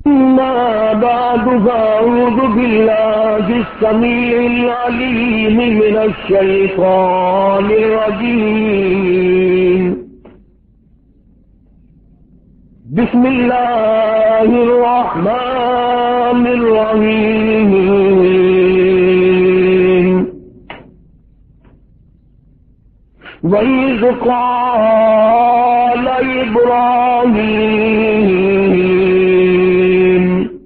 أما بعد فأعوذ بالله السميع العليم من الشيطان الرجيم بسم الله الرحمن الرحيم وإذ قال إبراهيم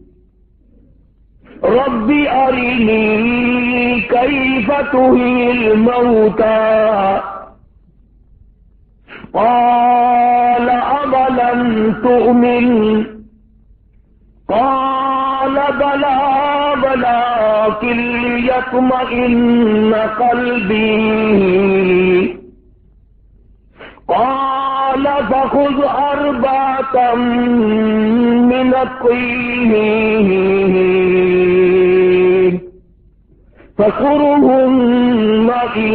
رب أرني كيف تحيي الموتى قال أولم تؤمن قال بلى ولكن ليطمئن قلبي قال فخذ أربعة من الطين فصرهن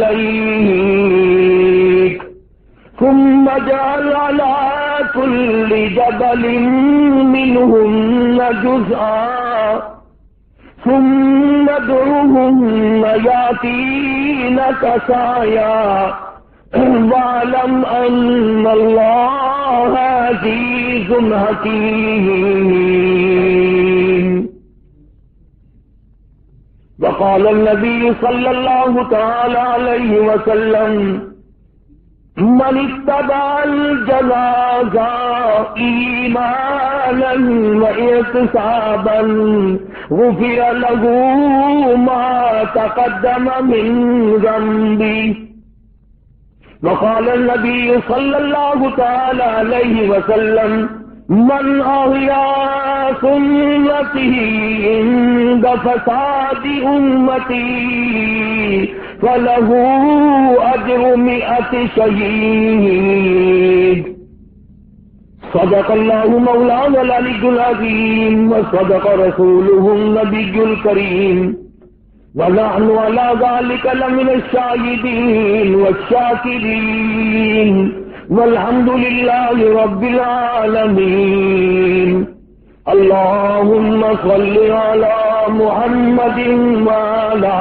إليك ثم اجعل على كل جبل منهن جزءا ثم ادعهن يأتينك سعيا واعلم أن الله عزيز حكيم. وقال النبي صلى الله تعالى عليه وسلم من اتبع الجنازة إيمانا واحتسابا غفر له ما تقدم من ذنبه. وقال النبي صلى الله تعالى عليه وسلم من أحيا سنته عند فساد أمتي فله أجر 100 شهيد. صدق الله مولانا العلي العظيم وصدق رسوله النبي الكريم ونحن على ذلك لمن الشاهدين والشاكرين والحمد لله رب العالمين. اللهم صل على محمد وعلى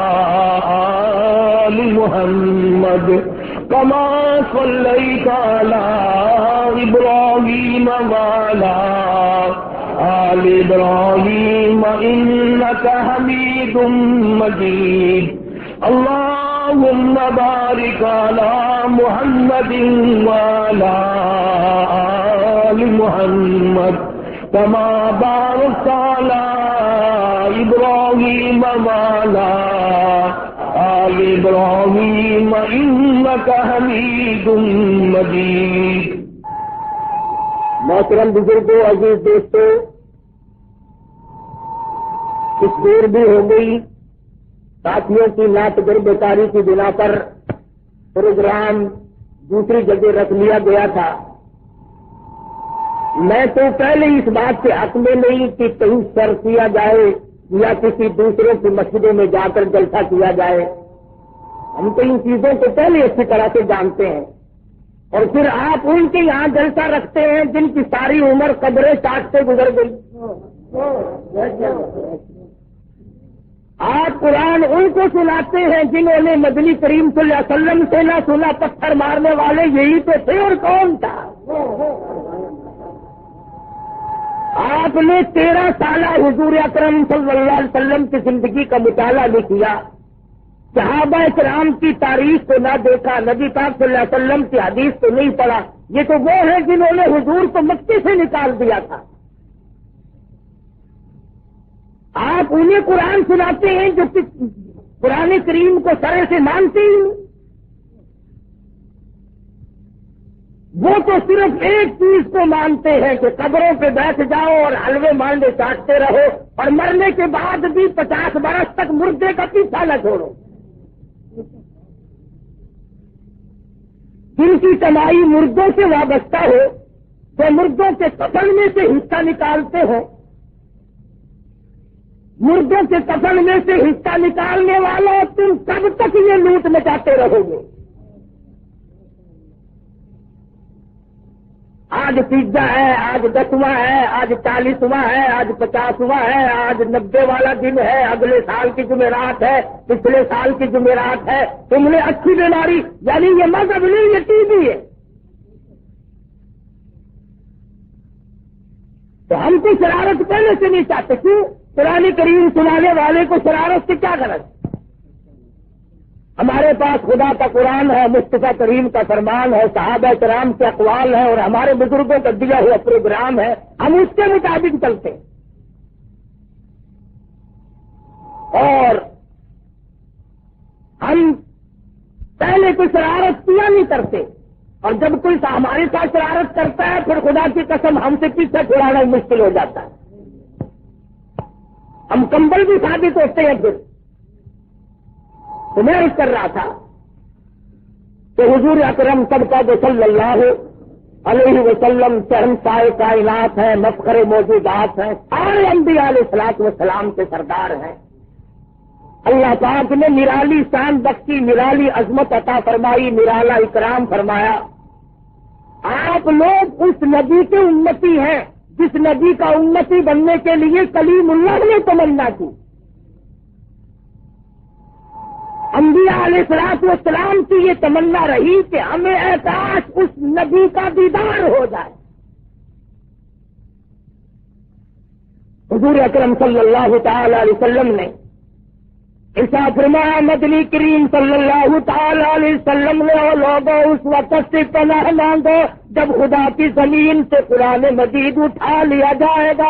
آل محمد كما صليت على إبراهيم وعلى آل إبراهيم إنك حميد مجيد. اللهم بارك على محمد وعلى آل محمد كما باركت على إبراهيم وعلى آل إبراهيم إنك حميد مجيد. محترم بزرگوں، عزیز دوستوں، کچھ دیر بھی ہو گئی ساتھیوں کی ناتجربےکاری کی بنا پر پروگرام دوسری جگہ رکھ لیا گیا تھا. میں تو پہلے اس بات کے حق میں نہیں کہ کہیں سر کیا جائے یا کسی دوسرے کی مسجدوں میں جا کر جلسہ کیا جائے. ہم تو ان چیزوں کو پہلے اچھی طرح سے جانتے ہیں، اور پھر آپ ان کے یہاں جلسہ رکھتے ہیں جن کی ساری عمر قبریں چاٹتے گزر گئی. آپ قرآن ان کو سناتے ہیں جنہوں نے مدنی کریم صلی اللہ علیہ وسلم سے نہ سنا. پتھر مارنے والے یہی تو تھے، اور کون تھا؟ آپ نے 13 سالہ حضور اکرم صلی اللہ علیہ وسلم کی زندگی کا مطالعہ نہیں کیا، صحابہ کرام کی تاریخ کو نہ دیکھا، نبی پاک صلی اللہ علیہ وسلم کی حدیث کو نہیں پڑھا. یہ تو وہ ہیں جنہوں نے حضور کو مکے سے نکال دیا تھا. آپ انہیں قرآن سناتے ہیں جو قرآن کریم کو سرے سے مانتے ہیں. وہ تو صرف ایک چیز کو مانتے ہیں کہ قبروں پہ بیٹھ جاؤ اور حلوے مانڈے چاٹتے رہو، اور مرنے کے بعد بھی 50 برس تک مردے کا پیچھا نہ چھوڑو. جن کی کمائی مردوں سے وابستہ ہو تو مردوں کے کفن میں سے حصہ نکالتے ہو. مردوں کے کفن میں سے حصہ نکالنے والوں تم کب تک یہ لوٹ مچاتے رہو گے؟ آج 30 ہے، آج 10واں ہے، آج 40واں ہے، آج 50واں ہے، آج 90 والا دن ہے، اگلے سال کی جمعرات ہے، پچھلے سال کی جمعرات ہے، تم نے اچھی بیماری، یعنی یہ مذہب نہیں، یہ ٹی بی ہے. تو ہم کو شرارت پہلے سے نہیں چاہتے. کیوں؟ قرآن کریم سنانے والے کو شرارت سے کیا غرض؟ ہمارے پاس خدا کا قرآن ہے، مصطفیٰ کریم کا فرمان ہے، صحابہ کرام کے اقوال ہے، اور ہمارے بزرگوں کا دیا ہوا پروگرام ہے. ہم اس کے مطابق چلتے ہیں. اور ہم پہلے کوئی شرارت کیا نہیں کرتے، اور جب کوئی ہمارے ساتھ شرارت کرتا ہے پھر خدا کی قسم ہم سے پیچھے چھڑانا مشکل ہو جاتا ہے. ہم کمبل بھی ثابت ہوتے ہیں. پھر تو میں عرض کر رہا تھا کہ حضور اکرم صلی اللہ علیہ وسلم شہنشاہ کائنات ہیں، مفخر موجودات ہیں، سارے انبیاء علیہ الصلوۃ والسلام کے سردار ہیں. اللہ پاک نے نرالی شان بخشی، نرالی عظمت عطا فرمائی، نرالا اکرام فرمایا. آپ لوگ اس نبی کے امتی ہیں جس نبی کا امتی بننے کے لیے کلیم اللہ نے تمنا کی. انبیاء علیہ الصلوۃ والسلام کی یہ تمنا رہی کہ ہمیں احساس اس نبی کا دیدار ہو جائے. حضور اکرم صلی اللہ تعالی علیہ وسلم نے ارشاد فرمایا، مدنی کریم صلی اللہ تعالی علیہ وسلم نے لوگوں اس وقت سے پناہ مانگو جب خدا کی زمین سے قرآن مجید اٹھا لیا جائے گا.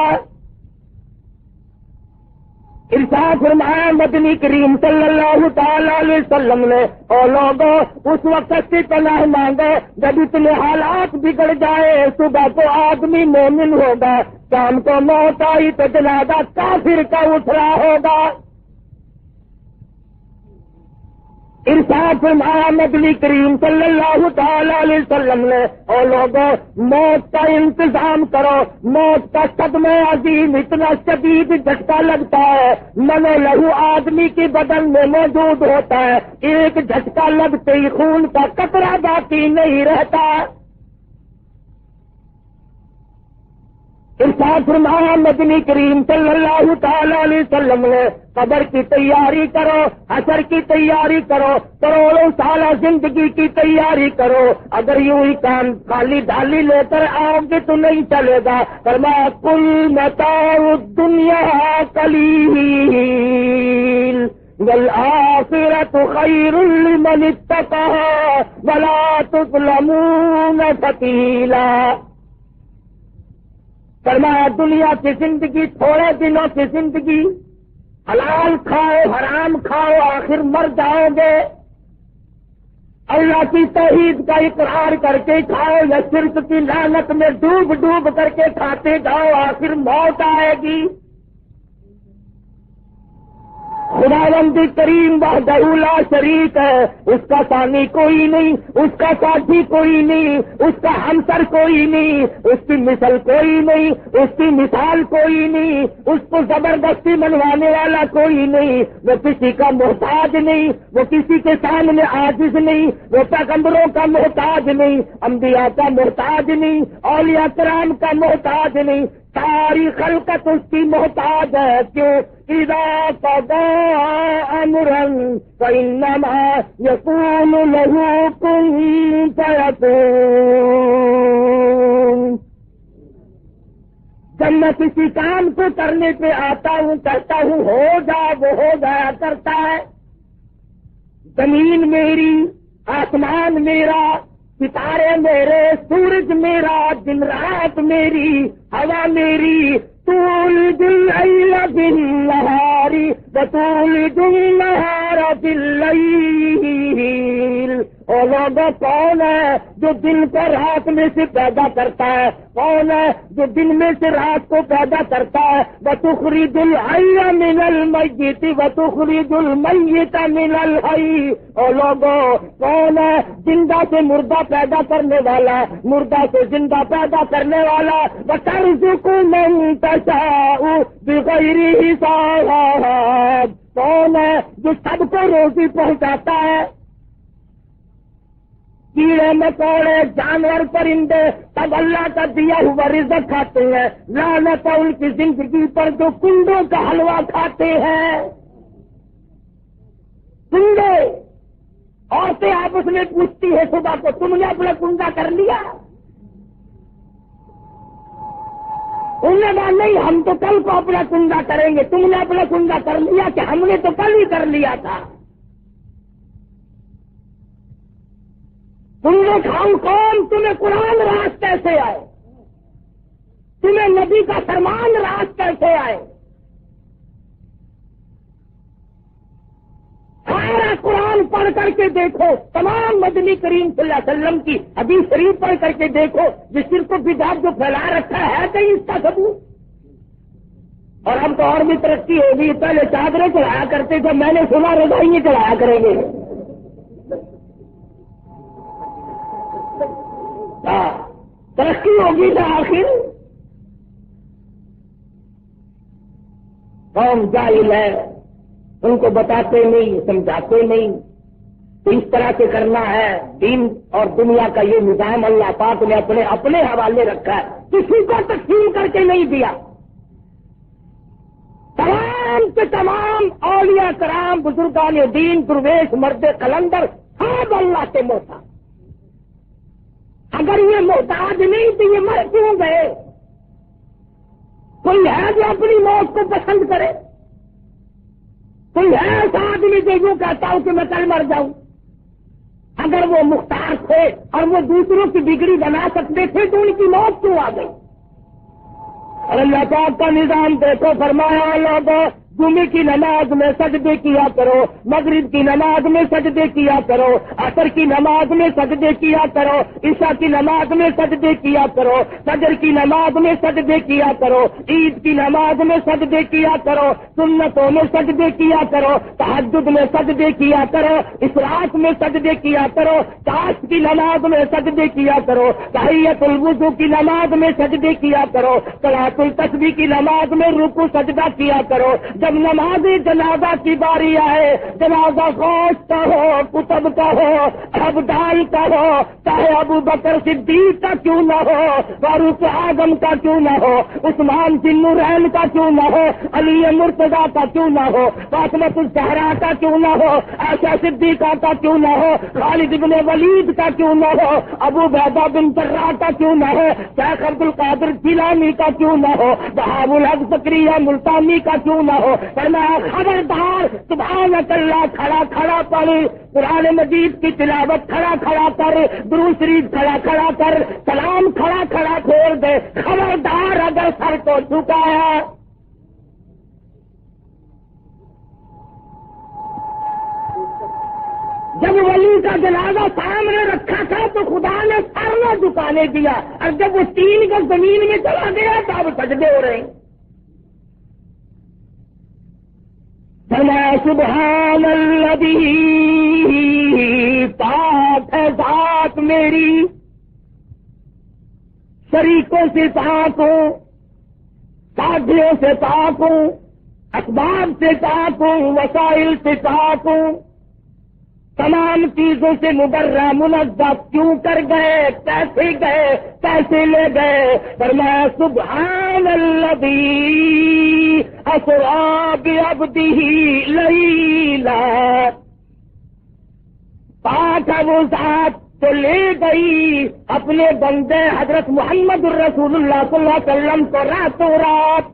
ارشاد فرمایا مدنی کریم صلی اللہ تعالی علیہ وسلم نے، اور لوگوں اس وقت سے پناہ مانگو جب اتنے حالات بگڑ جائے. صبح کو آدمی مومن ہوگا، شام کو موت آئی تو جنازہ کافر کا اٹھ رہا ہوگا. ارشاد فرمایا مدنی کریم صلی اللہ تعالی علیہ وسلم نے، اور لوگوں موت کا انتظام کرو. موت کا صدمہ عظیم اتنا شدید جھٹکا لگتا ہے، من و لہو آدمی کی بدن میں موجود ہوتا ہے، ایک جھٹکا لگتے ہی خون کا قطرہ باقی نہیں رہتا. ارشاد فرمایا مدنی کریم صلی اللہ تعالی علیہ وسلم نے، قبر کی تیاری کرو، حشر کی تیاری کرو، کروڑوں سالہ زندگی کی تیاری کرو. اگر یوں ہی کام خالی ڈالی لے کر آؤ گے تو نہیں چلے گا. فرمایا کل متاع الدنیا قلیل والآخرۃ خیر لمن اتقى ولا تظلمون فتیلا. فرمایا دنیا کی زندگی تھوڑے دنوں کی زندگی، حلال کھاؤ حرام کھاؤ، آخر مر جاؤ گے. اللہ کی توحید کا اقرار کر کے کھاؤ یا شرک کی لعنت میں ڈوب ڈوب کر کے کھاتے جاؤ، آخر موت آئے گی. خداوند کریم وحدہ لا شریک ہے، اس کا ثانی کوئی نہیں، اس کا ساتھی کوئی نہیں، اس کا ہمسر کوئی نہیں، اس کی مثل کوئی نہیں، اس کی مثال کوئی نہیں، اس کو زبردستی منوانے والا کوئی نہیں. وہ کسی کا محتاج نہیں، وہ کسی کے سامنے عاجز نہیں، وہ پیغمبروں کا محتاج نہیں، انبیاء کا محتاج نہیں، اولیاء کرام کا محتاج نہیں. ساری خلقت اس کی محتاج ہے. کیوں؟ اذا قضى امرا فانما يقول له كن فيكون. جب میں کسی کام کو کرنے پہ آتا ہوں، کہتا ہوں ہو جا، وہ ہو جایا کرتا ہے. زمین میری، آسمان میرا، ستارے میرے، سورج میرا، دن رات میری، ہوا میری. تولج اللیل بالنہار وتولج النہار باللیل. اور لوگوں کون ہے جو دن کو رات میں سے پیدا کرتا ہے؟ کون ہے جو دن میں سے رات کو پیدا کرتا ہے؟ وتخرج الحی من المیت وتخرج المیت من الحی. اور لوگوں کون ہے زندہ سے مردہ پیدا کرنے والا، مردہ سے زندہ پیدا کرنے والا؟ وترزق من تشاء بغیر حساب. کون ہے جو سب کو روزی پہنچاتا ہے؟ کیڑے مکوڑے جانور پرندے تب اللہ کا دیا ہوا رزق کھاتے ہیں. لعنت ان کی زندگی پر جو کنڈوں کا حلوہ کھاتے ہیں. کنڈے عورتیں آپس میں پوچھتی ہے صبح کو تم نے اپنا کنڈا کر لیا؟ انہوں نے کہا نہیں ہم تو کل کو اپنا کنڈا کریں گے. تم نے اپنا کنڈا کر لیا کہ ہم نے تو کل ہی کر لیا تھا. تم نے کھاؤ کون؟ تمہیں قرآن راز کیسے آئے؟ تمہیں نبی کا فرمان راز کیسے آئے؟ سارا قرآن پڑھ کر کے دیکھو, تمام مدنی کریم صلی اللہ علیہ وسلم کی حدیث شریف پڑھ کر کے دیکھو, جس شرک و بدعت جو پھیلا رکھا ہے کہیں اس کا ثبوت؟ اور اب تو اور بھی ترقی ہوگی. پہلے چادریں چڑھایا کرتے تھے, میں نے سنا رضائیاں چڑھایا کریں گے. ترقی ہوگی تو آخر قوم جاہل ہے, ان کو بتاتے نہیں, سمجھاتے نہیں. تو اس طرح سے کرنا ہے. دین اور دنیا کا یہ نظام اللہ پاک نے اپنے حوالے رکھا ہے, کسی کو تقسیم کر کے نہیں دیا. تمام کے تمام اولیاء کرام بزرگان دین درویش مرد قلندر سب اللہ کے محتاج. اگر یہ محتاج نہیں تو یہ مر کیوں گئے؟ کوئی ہے جو اپنی موت کو پسند کرے؟ کوئی ہے ایسا آدمی جو یوں کہتا ہوں کہ میں کل مر جاؤں؟ اگر وہ مختار تھے اور وہ دوسروں کی بگڑی بنا سکتے تھے تو ان کی موت کیوں آ گئی؟ اور اللہ پاک کا نظام دیکھو, فرمایا لوگوں جمعے کی نماز میں سجدے کیا کرو, مغرب کی نماز میں سجدے کیا کرو, عصر کی نماز میں سجدے کیا کرو, عشاء کی نماز میں سجدے کیا کرو, فجر کی نماز میں سجدے کیا کرو, عید کی نماز میں سجدے کیا کرو, سنتوں میں سجدے کیا کرو, تہجد میں سجدے کیا کرو, اسراف میں سجدے کیا کرو, تاش کی نماز میں سجدے کیا کرو, تحیت الوضو کی نماز میں سجدے کیا کرو, صلاۃ التسبیح کی نماز میں رکوع سجدہ کیا کرو. جب نماز جنازہ کی باری آئے, جنازہ غوث کا ہو, کتب کا ہو, ابدال کا ہو, چاہے ابو بکر صدیق کا کیوں نہ ہو, فاروق اعظم کا کیوں نہ ہو, عثمان بن نورین کا کیوں نہ ہو, علی مرتضیٰ کا کیوں نہ ہو, فاطمہ الزہرا کا کیوں نہ ہو, عائشہ صدیقہ کا کیوں نہ ہو, خالد بن ولید کا کیوں نہ ہو, ابو عبیدہ بن جراح کا کیوں نہ ہو, شیخ عبد القادر جیلانی کا کیوں نہ ہو, بہاء الحق قاری ملتانی کا کیوں نہ ہو. فرمایا خبردار, سبحانک اللہ کھڑا کھڑا پڑھ, قرآن مجید کی تلاوت کھڑا کھڑا کر, درود شریف کھڑا کھڑا کر, سلام کھڑا کھڑا چھوڑ دے. خبردار اگر سر کو جھکایا جب ولی کا جنازہ سامنے رکھا تھا تو خدا نے سر نہ جھکانے دیا, اور جب وہ 3 گز زمین میں چلا گیا تو اب سجدے ہو رہے ہیں. سبحان الذی, پاک ہے ذات میری, شریکوں سے پاک ہوں, ساتھیوں سے پاک ہوں, اسباب سے پاک ہوں, وسائل سے پاک ہوں, تمام چیزوں سے مبرہ منزہ. کیوں کر گئے, کیسے گئے, کیسے لے گئے؟ فرمایا سبحان الذی اسری بعبدہ لیلا, پاک ہے وہ ذات تو لے گئی اپنے بندے حضرت محمد الرسول اللہ صلی اللہ علیہ وسلم کو راتوں رات.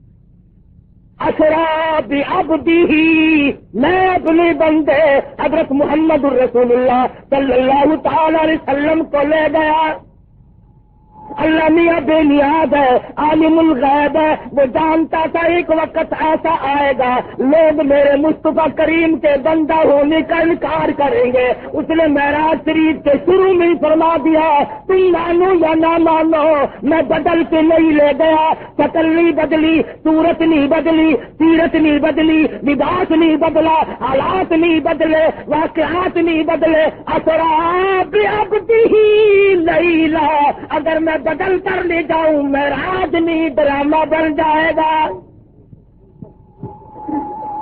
اسری بعبدہ, میں اپنے بندے حضرت محمد الرسول اللہ صلی اللہ تعالی علیہ وسلم کو لے گیا. اللہ میاں بے نیاز ہے, عالم الغیب ہے, وہ جانتا تھا ایک وقت ایسا آئے گا لوگ میرے مصطفیٰ کریم کے بندہ ہونے کا انکار کریں گے. اس نے معراج شریف کے شروع میں ہی فرما دیا, تم مانو یا نہ مانو میں بدل کے نہیں لے گیا. شکل نہیں بدلی, صورت نہیں بدلی, سیرت نہیں بدلی, لباس نہیں بدلا, حالات نہیں بدلے, واقعات نہیں بدلے. اسری بعبدہ لیلا, اگر میں بدل کر لے جاؤں معراج نہیں ڈرامہ بن جائے گا.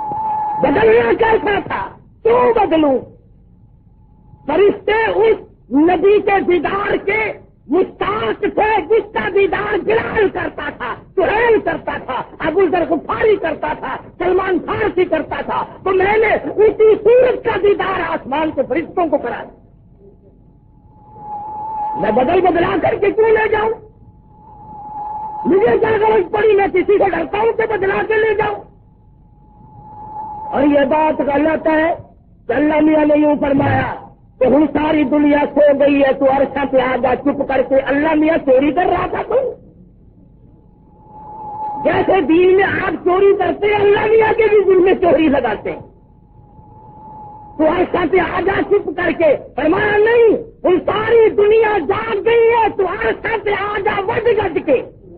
بدلنا کیسا تھا, کیوں بدلوں؟ فرشتے اس نبی کے دیدار کے مشتاق تھے، جس کا دیدار بلال کرتا تھا، سہیل کرتا تھا، ابو ذر غفاری کرتا تھا، سلمان فارسی کرتا تھا، تو میں نے اسی سورج کا دیدار آسمان کے فرشتوں کو کرا دیا۔ میں بدلا کر کے کیوں لے جاؤں؟ مجھے کیا غرض پڑی؟ میں کسی کو ڈرتا ہوں کہ بدلا کے لے جاؤں؟ اور یہ بات غلط ہے کہ اللہ میاں نے یوں فرمایا کہ ہم ساری دنیا سو گئی ہے تو عرصہ پہ آ جا چپ کر کے۔ اللہ میاں چوری کر رہا تھا تو جیسے دین میں آپ چوری کرتے ہیں، اللہ میاں کے بھی دل میں چوری لگاتے ہیں، تو عرصہ پہ آ جا چپ کر کے۔ فرمایا نہیں، ہم ساری دنیا جاگ گئی ہے تو عرصہ پہ آ جا وڈ گڈ کے۔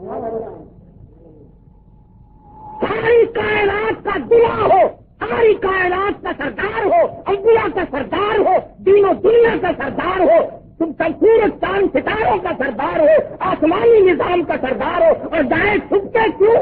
ساری کائنات کا دعا ہو، ساری کائنات کا سردار ہو، انبیاء کا سردار ہو، دین و دنیا کا سردار ہو، تم سورج چاند ستاروں کا سردار ہو، آسمانی نظام کا سردار ہو، اور جائے چھپتے کیوں؟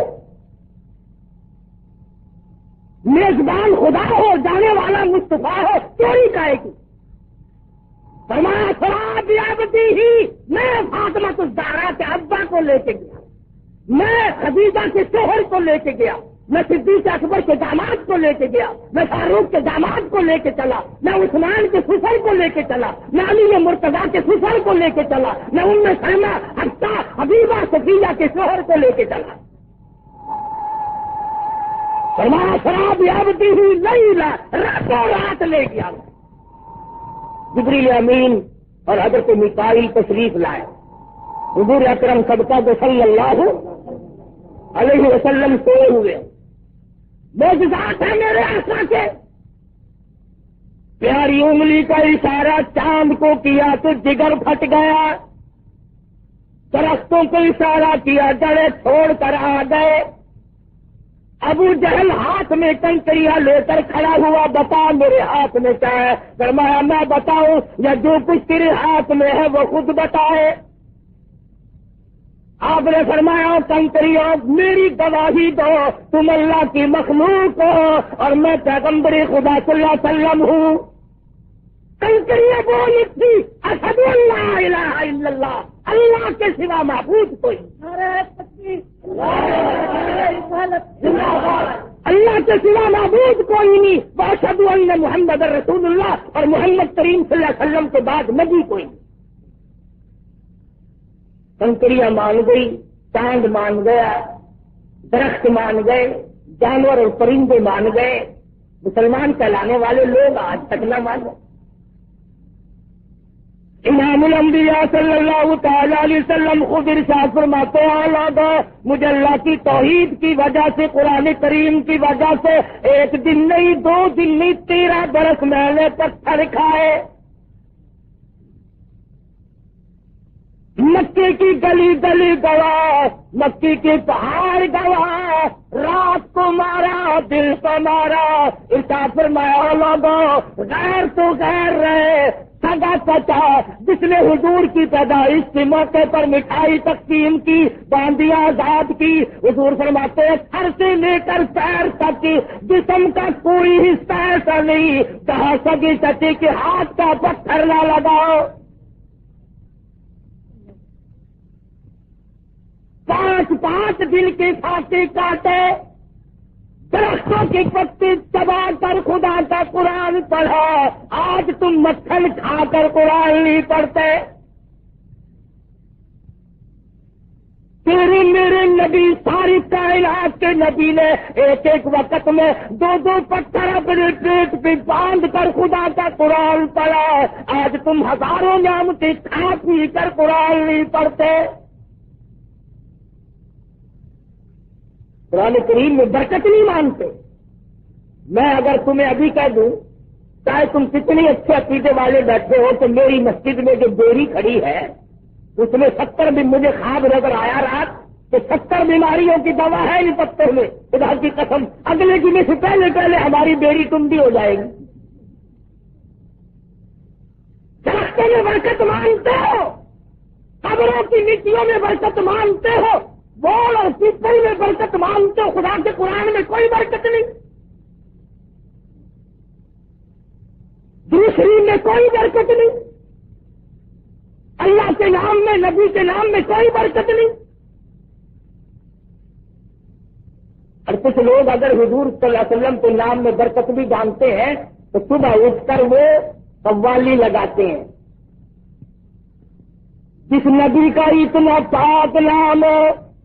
میزبان خدا ہو، جانے والا مصطفیٰ ہو، چوری کائے کی؟ فرمایا شراب یابتی ہی، میں فاطمہ الزہرا کے ابا کو لے کے گیا، میں خدیجہ کے شوہر کو لے کے گیا، میں صدیق اکبر کے داماد کو لے کے گیا، میں فاروق کے داماد کو لے کے چلا، میں عثمان کے سسر کو لے کے چلا، میں علی مرتضیٰ کے سسر کو لے کے چلا، میں ام سلمہ، حفصہ، حبیبہ، صفیہ کے شوہر کو لے کے چلا۔ فرمایا شراب یابتی ہوئی لیلا، راتوں رات لے گیا۔ جبریل امین اور حضرت میکائیل تشریف لائے، حضور اکرم صدقہ کو صلی اللہ علیہ وسلم سوئے ہوئے۔ معجزات ہے میرے آقا کے، پیاری انگلی کا اشارہ چاند کو کیا تو جگر پھٹ گیا، درختوں کو اشارہ کیا جڑیں چھوڑ کر آ گئے۔ ابو جہل ہاتھ میں کنکریاں لے کر کھڑا ہوا، بتا میرے ہاتھ میں کیا ہے؟ فرمایا میں بتاؤں یا جو کچھ تیرے ہاتھ میں ہے وہ خود بتائے؟ آپ نے فرمایا کنکریوں میری گواہی دو، تم اللہ کی مخلوق ہو اور میں پیغمبر خدا صلی اللہ علیہ وسلم ہوں۔ کنکریاں بولی تھی اشہد ان لا الہ الا اللہ، اللہ کے سوا معبود کوئی، اللہ کے سوا معبود کوئی نہیں، واشہد ان محمد رسول اللہ، اور محمد کریم صلی اللہ علیہ وسلم کے بعد نبی کوئی نہیں۔ کنکریاں مان گئی، چاند مان گیا، درخت مان گئے، جانور اور پرندے مان گئے، مسلمان کہلانے والے لوگ آج تک نہ مان گئے۔ امام الانبیاء صلی اللہ تعالی علیہ وسلم خود ارشاد فرماتے ہیں مجھے اللہ کی توحید کی وجہ سے، قرآن کریم کی وجہ سے ایک دن نہیں، 2 دن نہیں، 13 برس میں نے پتھر کھائے۔ مکے کی گلی گلی گواہ، مکی کے پہاڑ گواہ، رات کو مارا، دل کو مارا۔ ارشاد فرمایا لوگوں غیر تو غیر رہے، سگا چچا جس نے حضور کی پیدائش کے موقع پر مٹھائی تقسیم کی، باندیاں آزاد کی، حضور فرماتے ہیں سر سے لے کر پیر تک جسم کا کوئی حصہ ایسا نہیں جہاں سگی چچے کے ہاتھ کا پتھر نہ لگاؤ۔ 5 دن کے پھانسے کاٹے، درختوں کے پتے چبا کر خدا کا قرآن پڑھا۔ آج تم مکھن کھا کر قرآن نہیں پڑھتے۔ تیرے میرے نبی، ساری کائنات کے نبی نے ایک ایک وقت میں 2 پتھر اپنے پیٹ پہ باندھ کر خدا کا قرآن پڑھا۔ آج تم ہزاروں نعمتیں کھا پی کر قرآن نہیں پڑھتے۔ قرآن کریم میں برکت نہیں مانتے۔ میں اگر تمہیں ابھی کہہ دوں، چاہے تم کتنے اچھے عقیدے والے بیٹھے ہو، تو میری مسجد میں جو بیری کھڑی ہے اس میں 70 بھی مجھے خواب نظر آیا رات کہ 70 بیماریوں کی دوا ہے ان پتوں میں، خدا کی قسم اگلے دن سے پہلے ہماری بیری ٹنڈی ہو جائے گی۔ درختوں میں برکت مانتے ہو، قبروں کی مٹیوں میں برکت مانتے ہو، بول اور پیپل میں برکت مانتے ہو، خدا کے قرآن میں کوئی برکت نہیں، دوسری میں کوئی برکت نہیں۔ اللہ کے نام میں، نبی کے نام میں کوئی برکت نہیں. اور کچھ لوگ اگر حضور صلی اللہ علیہ وسلم کے نام میں برکت بھی جانتے ہیں تو صبح اٹھ کر وہ قوالی لگاتے ہیں. جس نبی کا اتنا پاک نام ہو،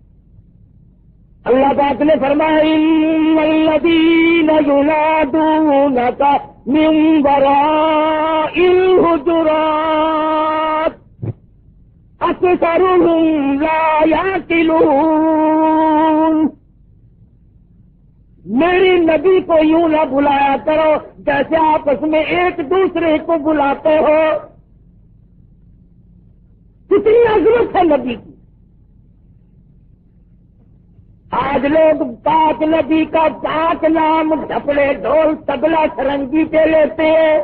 اللہ پاک نے فرمایا ان الذین ینادونک من وراء الحجرات اکثرهم لا یعقلون. میری نبی کو یوں نہ بلایا کرو جیسے آپس میں ایک دوسرے کو بلاتے ہو. کتنی عظمت ہے نبی کی. آج لوگ پاک نبی کا پاک نام ڈھپڑے ڈھول تبلا سرنگی پہ لیتے ہیں.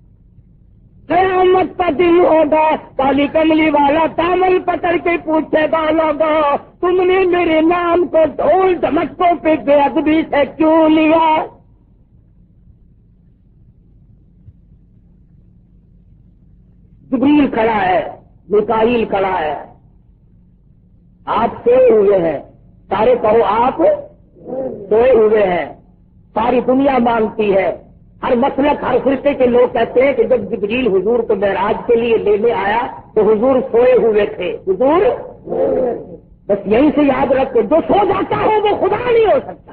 قیامت کا دن ہوگا، کالی کملی والا دامن پکڑ کے پوچھے گا لوگوں تم نے میرے نام کو ڈھول دھمکوں پہ بے ادبی سے کیوں لیا؟ جبریل کھڑا ہے، میکائیل کھڑا ہے. آپ سوئے ہوئے ہیں، سارے کہو آپ سوئے ہوئے ہیں. ساری دنیا مانتی ہے، ہر مسلک ہر فرقے کے لوگ کہتے ہیں کہ جب جبریل حضور کو معراج کے لیے لینے آیا تو حضور سوئے ہوئے تھے. حضور بس یہیں سے یاد رکھو، جو سو جاتا ہو وہ خدا نہیں ہو سکتا.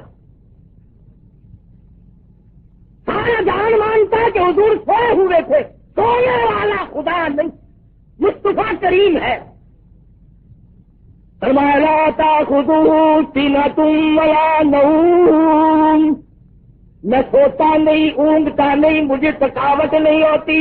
سارا جہان مانتا ہے کہ حضور سوئے ہوئے تھے، سونے والا خدا نہیں، مصطفیٰ کریم ہے. فرمایا لا تأخذہ سنۃ ولا نوم، میں سوتا نہیں، اونگتا نہیں، مجھے تھکاوٹ نہیں ہوتی.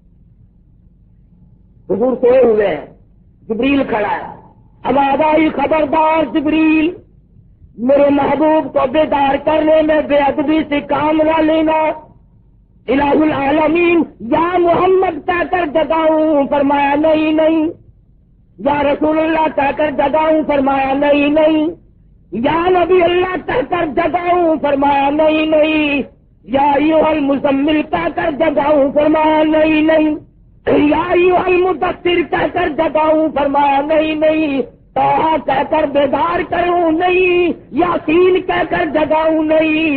حضور سوئے ہوئے ہیں، جبریل کھڑا ہے. آواز آئی خبردار جبریل، میرے محبوب کو بیدار کرنے میں بے ادبی سے کام نہ لینا. الہ العالمین یا محمد کہہ کر جگاؤں، فرمایا نہیں نہیں. یا رسول اللہ کہہ کر جگاؤں، فرمایا نہیں نہیں. یا نبی اللہ کہہ کر جگاؤں، فرمایا نہیں نہیں. یا ایھا المزمل کہہ کر جگاؤں، فرمایا نہیں نہیں. یا ایھا المدثر کہہ کر جگاؤں، فرمایا نہیں نہیں. طٰہٰ کہہ کر بیدار کروں نہیں، یاسین کہہ کر جگاؤں نہیں.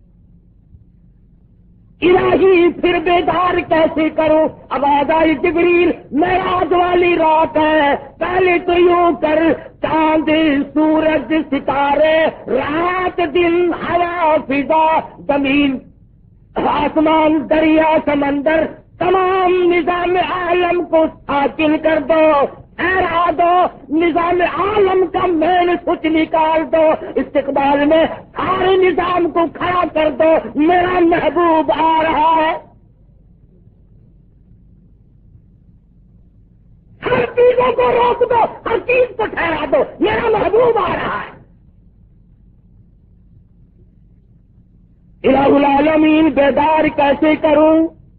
الہی پھر بیدار کیسے کروں؟ آواز آئی جبریل معراج والی رات ہے، پہلے تو یوں کر چاند سورج ستارے رات دن ہوا فضا زمین آسمان دریا سمندر تمام نظام عالم کو ساکن کر دو، ٹھہرا دو، نظام عالم کا مین سوچ نکال دو، استقبال میں سارے نظام کو کھڑا کر دو، میرا محبوب آ رہا ہے. ہر چیزوں کو روک دو، ہر چیز کو ٹھہرا دو، میرا محبوب آ رہا ہے. الہ العالمین بیدار کیسے کروں؟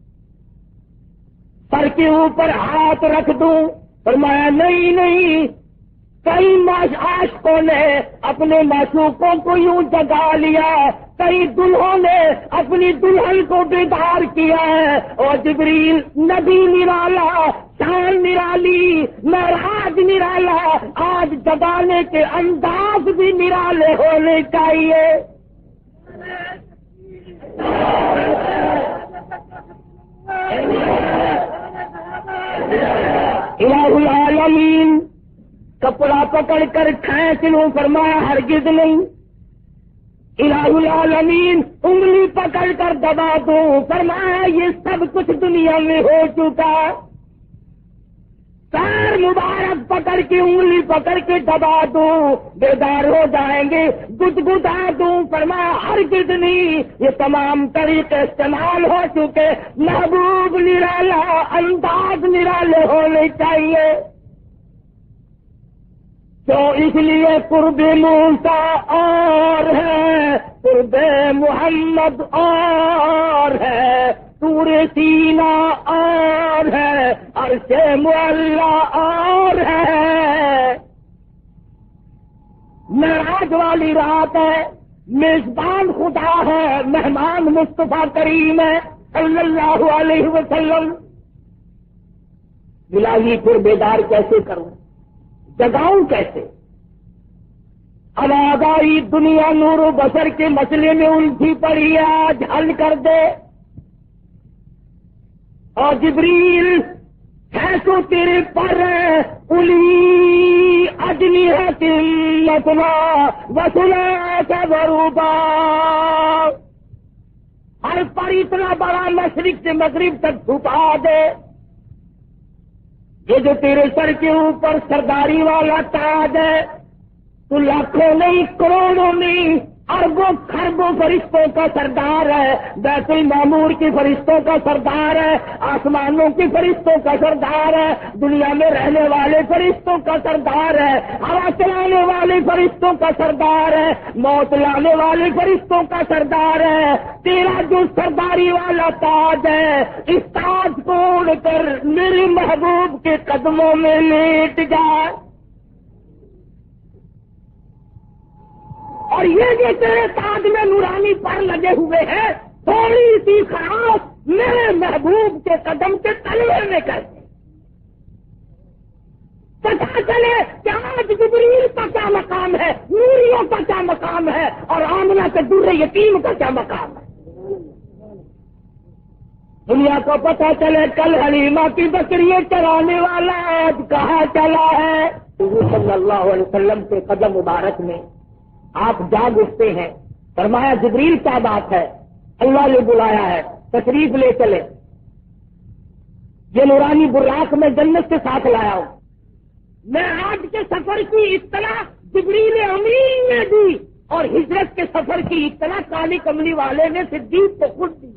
سر کے اوپر ہاتھ رکھ دوں؟ فرمایا نہیں نہیں. کئی عاشقوں نے اپنے معشوقوں کو یوں جگا لیا، کئی دلہوں نے اپنی دلہن کو بیدار کیا ہے. اور جبریل نبی نرالا، شان نرالی، معراج نرالا، آج جگانے کے انداز بھی نرالے ہونے چاہیے. الہ العالمین کپڑا پکڑ کر کھینچ لوں، فرمایا ہرگز نہیں. الہ العالمین انگلی پکڑ کر دبا دوں، فرمایا یہ سب کچھ دنیا میں ہو چکا. پیر مبارک پکڑ کے انگلی پکڑ کے دبا دوں، بیدار ہو جائیں گے. گدگدا دوں، فرمایا ہرگز نہیں. یہ تمام طریقے استعمال ہو چکے، محبوب نرالا، انداز نرالے ہونے چاہیے. تو اس لیے قرب موسیٰ اور ہے، قرب محمد اور ہے، طور سینا اور ہے، عرش معلیٰ اور ہے. معراج والی رات ہے، میزبان خدا ہے، مہمان مصطفیٰ کریم ہے صلی اللہ علیہ وسلم. الہی پھر بیدار کیسے کروں، جگاؤں کیسے؟ اب آگاہی دنیا نور و بشر کے مسئلے میں الجھی پڑی، آج حل کر دے۔ اور جبریل ہے تو تیرے پر الی اجنحۃ مثنی وثلاث ورباع، ہر پر اتنا بڑا مشرق سے مغرب تک چھپا دے۔ یہ جو تیرے سر کے اوپر سرداری والا تاج ہے، تو لاکھوں نہیں، کروڑوں نہیں، اربوں خربوں فرشتوں کا سردار ہے، بیت المعمور کی فرشتوں کا سردار ہے، آسمانوں کی فرشتوں کا سردار ہے، دنیا میں رہنے والے فرشتوں کا سردار ہے، ہوا چلانے والے فرشتوں کا سردار ہے، موت لانے والے فرشتوں کا سردار ہے۔ تیرا جو سرداری والا تاج ہے، اس تاج کو اڑ کر میرے محبوب کے قدموں میں لیٹ جائے۔ اور یہ جو تیرے تاج میں نورانی پر لگے ہوئے ہیں، تھوڑی سی خراش میرے محبوب کے قدم کے تلوے میں کر دے، پتا چلے کہ آج جبریل کا کیا مقام ہے، نوریوں کا کیا مقام ہے، اور آمنہ کے در یتیم کا کیا مقام ہے۔ دنیا کو پتا چلے کل حلیمہ کی بکریاں چرانے والا آج کہاں چلا ہے۔ حضور صلی اللہ علیہ وسلم کے قدم مبارک میں آپ جاگ اٹھتے ہیں، فرمایا جبریل کیا بات ہے، اللہ نے بلایا ہے، تشریف لے چلے۔ یہ نورانی براق میں جنت کے ساتھ لایا ہوں۔ میں آج کے سفر کی اطلاع جبریل امین نے دی، اور ہجرت کے سفر کی اطلاع کالی کملی والے نے صدیق کو خود دی۔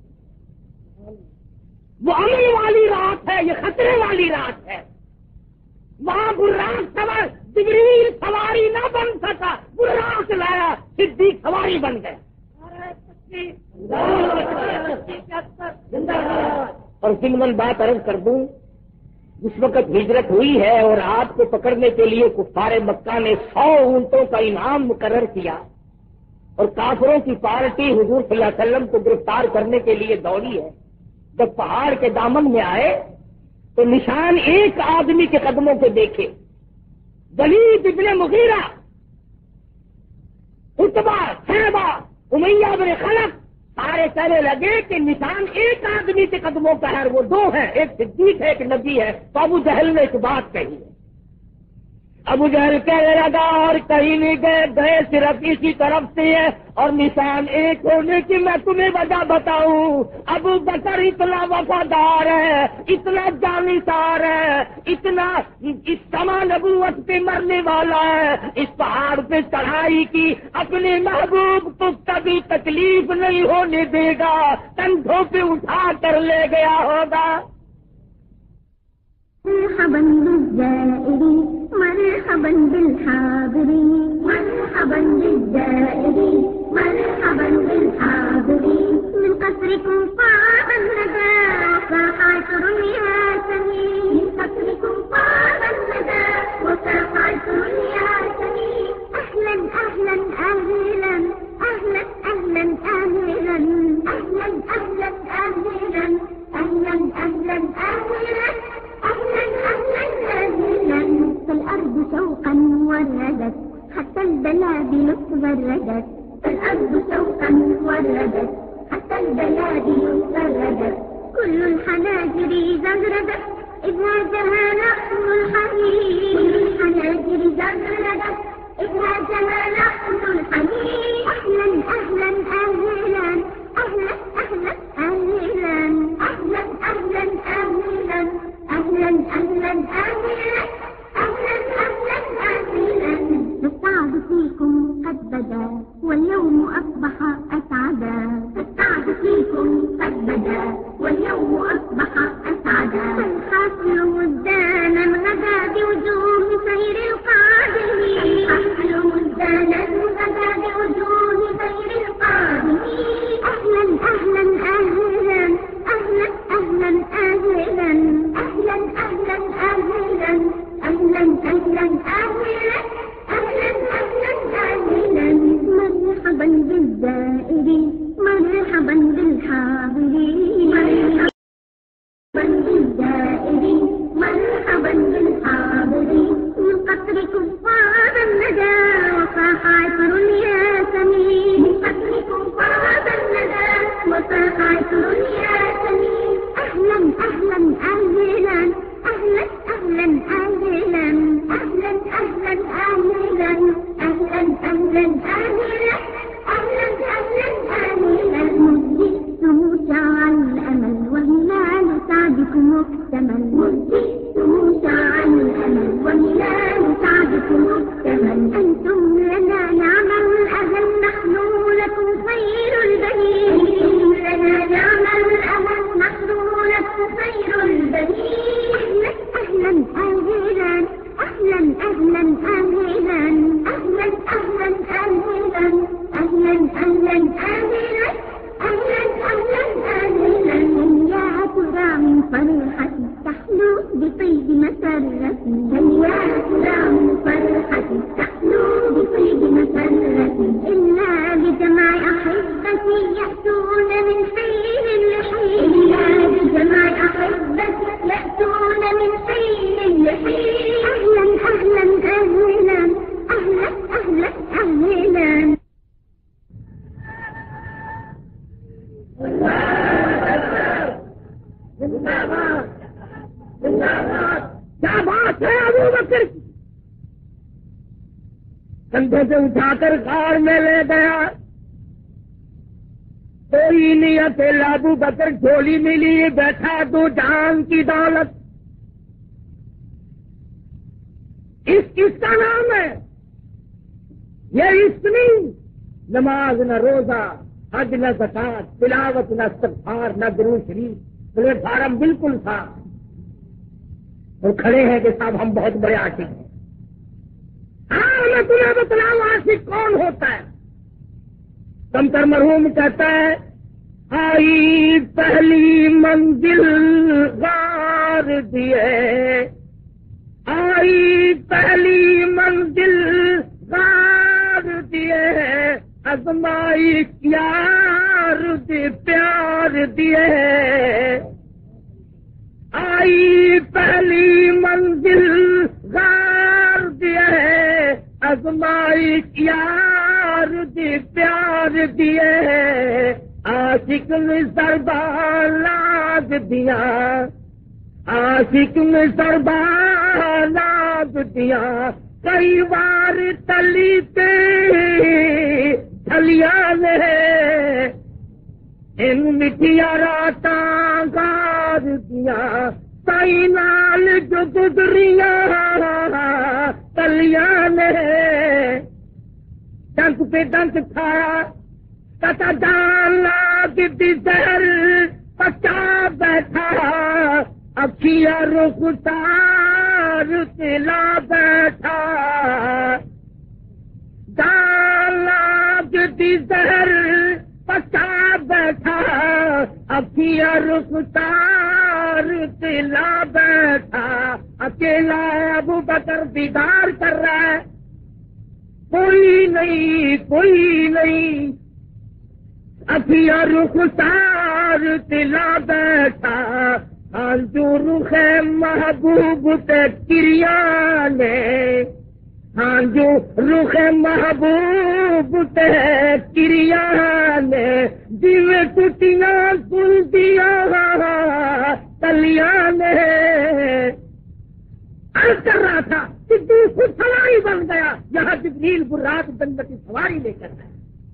وہ امن والی رات ہے، یہ خطرے والی رات ہے۔ وہاں براق سوار جبریل سواری نہ بن سکا، براق لایا، صدیق سواری بن گئے۔ اور ضمن بات عرض کر دوں، جس وقت ہجرت ہوئی ہے اور آپ کو پکڑنے کے لیے کفار مکہ نے 100 اونٹوں کا انعام مقرر کیا، اور کافروں کی پارٹی حضور صلی اللہ علیہ وسلم کو گرفتار کرنے کے لیے دوڑی ہے، جب پہاڑ کے دامن میں آئے تو نشان ایک آدمی کے قدموں کے دیکھے، ولید ابن مغیرہ، عتبہ، شیبہ، امیہ بن خلف، سارے کہنے لگے کہ نشان ایک آدمی کے قدموں کا ہے، وہ 2 ہیں، ایک صدیق ہے ایک نبی ہے۔ تو ابو جہل نے ایک بات کہی ہے، ابو جہل کہنے لگا اور کہیں نہیں گئے صرف اسی طرف سے ہے، اور نشان ایک ہونے کی میں تمہیں وجہ بتاؤں۔ ابو بکر اتنا وفادار ہے، اتنا جانثار ہے، اتنا اس سما نبوت پہ مرنے والا ہے، اس پہاڑ پہ چڑھائی کی، اپنے محبوب کو کبھی تکلیف نہیں ہونے دے گا، کندھوں پہ اٹھا کر لے گیا ہوگا۔ مرحبا بالزائرين مرحبا بالحاضرين مرحبا بالزائرين مرحبا بالحاضرين من قصركم طاب الندى وفاح عطر الياسمين من قصركم طاب الندى وفاح عطر الياسمين أهلا أهلا أهلا أهلا أهلا أهلا أهلا أهلا أهلا أهلا أهلا أهلا أهلا أهلا أهلا فالأرض شوقا وردت حتى البلادل تبردت فالأرض شوقا وردت حتى البلادل تبردت كل الحناجر زغردت إذ هاجها نحن الحنين كل الحناجر زغردت إذ هاجها نحن الحنين أهلا أهلا أهلا أهلا أهلا أهلا أهلا أهلا أهلا أهلا أهلا أهلا أهلا أهلا أهلا السعد فيكم قد بدا واليوم أصبح أسعدا السعد فيكم قد بدا واليوم أصبح أسعدا فالحاصل مزدانا غدا بوجوه سير القادمين الحاصل مزدانا غدا بوجوه سير القادمين أهلا أهلا أهلا أهلا أهلا أهلا أهلا أهلا أهلا أهلا أهلا أهلا أهلا أهلا أهلا مرحبا بالزائرين مرحبا بالحاضرين مرحبا بالزائرين کندھے سے اٹھا کر غار میں لے گیا. کوئی نہیں، اکیلا ابو بکر جھولی ملی بیٹھا تو جان کی دولت. اس کا نام ہے یہ عشق نہیں. نماز نہ روزہ، حج نہ زکات، تلاوت نہ استغفار، نہ درود شریف. پلیٹ فارم بالکل تھا اور کھڑے ہیں کہ صاحب ہم بہت بڑے عاشق ہیں. ہاں میں تمہیں بتلاؤں عاشق کون ہوتا ہے. کمتر مرحوم کہتا ہے آئی پہلی منزل غار دیے، آئی پہلی منزل غار دیے، ازمائی یار دے پیار دیے. آئی پہلی منزل غار دیے، ازمائی یار دے پیار دیے. عاشق نے سربان لاگ دیا، عاشق نے سربان لاگ دیا. کئی بار تلی تے تھلیاں نے ان مٹھیا راتاں گار دیا. سائی نال جو گزریاں تلیاں نے ڈنک پہ ڈنک کھایا. کتا جان لاگ دی زہر پچا بیٹھا، اکھیا رخسار تلا بیٹھا. جان لاگ دی زہر پچا بیٹھا، اکھیا رخسار تلا بیٹھا. اکیلا ابو بکر دیدار کر رہا ہے، کوئی نہیں کوئی نہیں. اکھیا رخسار تلا بیٹھا. ہاں جو رخ محبوب تے کریا نے، ہاں جو رخ محبوب تے کریا نے، جویں ٹوٹیاں گلدیاں تلیاں نے. عرض کر رہا تھا کہ خود سواری بن گیا. یہاں جبریل برات جنت کی سواری لے کر آئے.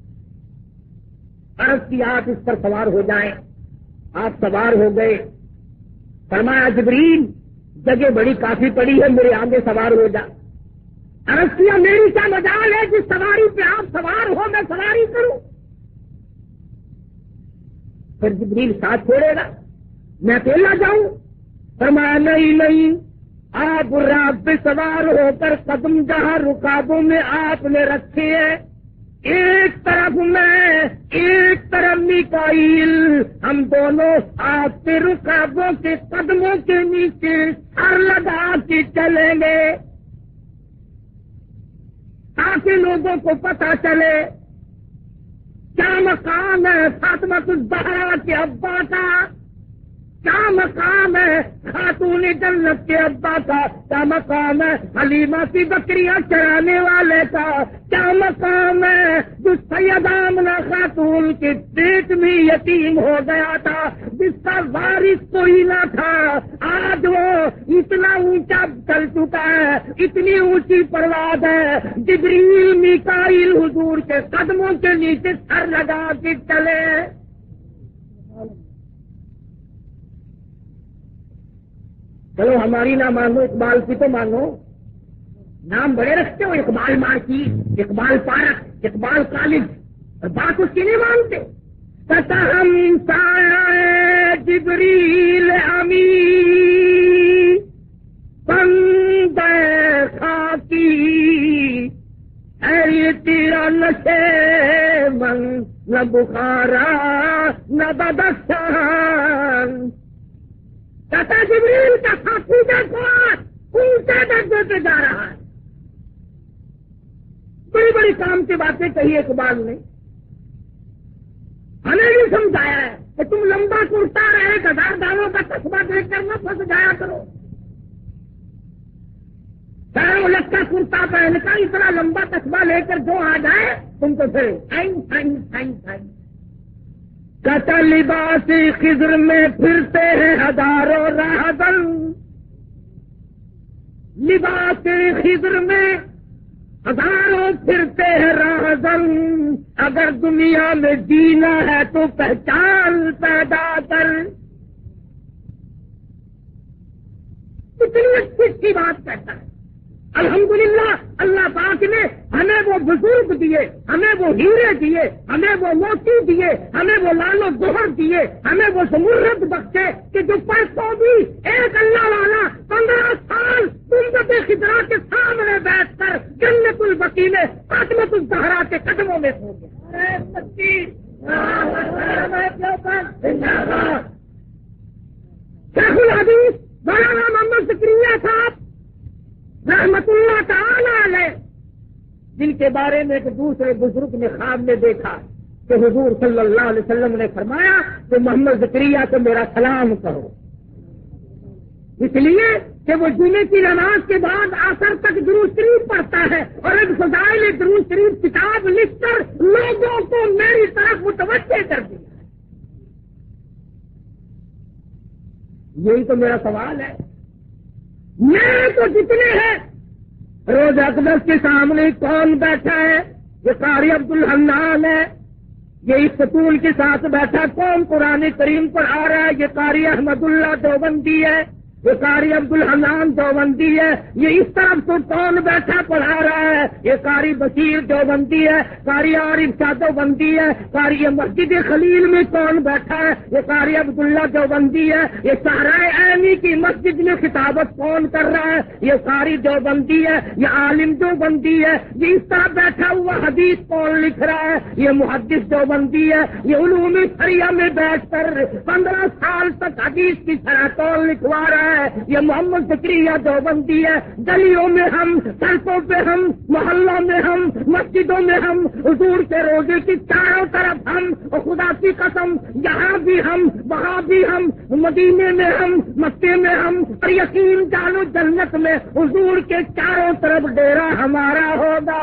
عرض کی آپ اس پر سوار ہو جائیں. آپ سوار ہو گئے. فرمایا جبریل جگہ بڑی کافی پڑی ہے، میرے آگے سوار ہو جا. عرض کیا میری کیا مجال ہے جس سواری پہ آپ سوار ہو میں سواری کروں؟ پھر جبریل ساتھ چھوڑے گا، میں اکیلا جاؤں؟ فرمایا نہیں نہیں، آپ رات پہ سوار ہو کر قدم جہاں رکابوں میں آپ نے رکھے ہیں، ایک طرف میں ایک طرف میکائیل، ہم دونوں آپ کے رکابوں کے قدموں کے نیچے سر لگا کے چلیں گے تاکہ لوگوں کو پتہ چلے کیا مقام ہے فاطمہ الزہرا کے ابا کا، کیا مقام ہے خاتون جنت کے ابا کا، کیا مقام ہے حلیمہ کی بکریاں چرانے والے کا، کیا مقام ہے جو سید آمنہ خاتون کے پیٹ میں یتیم ہو گیا تھا، جس کا وارث کوئی نہ تھا، آج وہ اتنا اونچا چل چکا ہے، اتنی اونچی پرواز ہے، جبریل میکائیل حضور کے قدموں کے نیچے سر لگا کے چلے. چلو ہماری نہ مانو، اقبال کی تو مانو. نام بڑے رکھتے ہو، Iqbal market, Iqbal park, Iqbal college, اور بات اس کی نہیں مانتے. کہتا ہم سایہ جبریل امی بندے خاکی، اے تیرا نشے من نہ بخارا نہ بدخشان. کہتا جبریل کا ساتھی دیکھو اونچے درجے پہ جا رہا ہے. بڑی بڑی کام کی باتیں کہی اقبال نے، ہمیں بھی سمجھایا ہے کہ تم لمبا کرتا رہے 1000 دانوں کا قصبہ دیکھ کر نہ پھنس جایا کرو. چاروں لگ کا کرتا پہن کا اتنا لمبا قصبہ لے کر جو آ جائے تم تو پھر کہتا لباس خضر میں پھرتے ہیں ہزاروں راہبر، لباس خضر میں ہزاروں پھرتے ہیں راہزن، اگر دنیا میں جینا ہے تو پہچان پیدا کر. کتنی اچھی بات کہتا ہے. الحمدللہ اللہ پاک نے ہمیں وہ بزرگ دیے، ہمیں وہ ہیرے دیے، ہمیں وہ موتی دیے، ہمیں وہ لال و گوہر دیے، ہمیں وہ زمرد بخشے کہ جو پرسوں بھی ایک اللہ والا 15 سال گنبد خضرا کے سامنے بیٹھ کر جنت البقیع میں فاطمۃ الزہرا کے قدموں میں سو گیا. شیخ الحدیث مولانا محمد زکریا صاحب رحمت اللہ تعالی علیہ، جن کے بارے میں ایک دوسرے بزرگ نے خواب میں دیکھا کہ حضور صلی اللہ علیہ وسلم نے فرمایا کہ محمد زکریا کو میرا سلام کرو، اس لیے کہ وہ جمعے کی نماز کے بعد عصر تک درود شریف پڑھتا ہے اور ایک فضائل درود شریف کتاب لکھ کر لوگوں کو میری طرف متوجہ کر دیا. یہی تو میرا سوال ہے. میرے تو جتنے ہیں روز اقدس کے سامنے کون بیٹھا ہے؟ یہ قاری عبد الحنان ہے. یہ اس ستون کے ساتھ بیٹھا کون قرآن کریم پر آ رہا ہے؟ یہ قاری احمد اللہ دیوبندی ہے. یہ قاری عبد الحنان دیوبندی ہے. یہ اس طرف تو کون بیٹھا پڑھا رہا ہے؟ یہ قاری بشیر دیوبندی ہے. قاری عارف شاہ دیوبندی ہے. قاری مسجد خلیل میں کون بیٹھا ہے؟ یہ قاری عبداللہ دیوبندی ہے. یہ صحرائے عینی کی مسجد میں خطابت کون کر رہا ہے؟ یہ قاری دیوبندی ہے. یہ عالم دیوبندی ہے. یہ اس طرح بیٹھا ہوا حدیث کون لکھ رہا ہے؟ یہ محدث دیوبندی ہے. یہ علوم شریعہ میں بیٹھ کر 15 سال تک حدیث کی شرح کون لکھوا رہا ہے؟ یہ محمد زکریا دیوبندی ہے. گلیوں میں ہم، سڑکوں پہ ہم، محلوں میں ہم، مسجدوں میں ہم، حضور کے روزے کی چاروں طرف ہم، اور خدا کی قسم یہاں بھی ہم، وہاں بھی ہم، مدینے میں ہم، مکے میں ہم، اور یقین جانو جنت میں حضور کے چاروں طرف ڈیرا ہمارا ہوگا.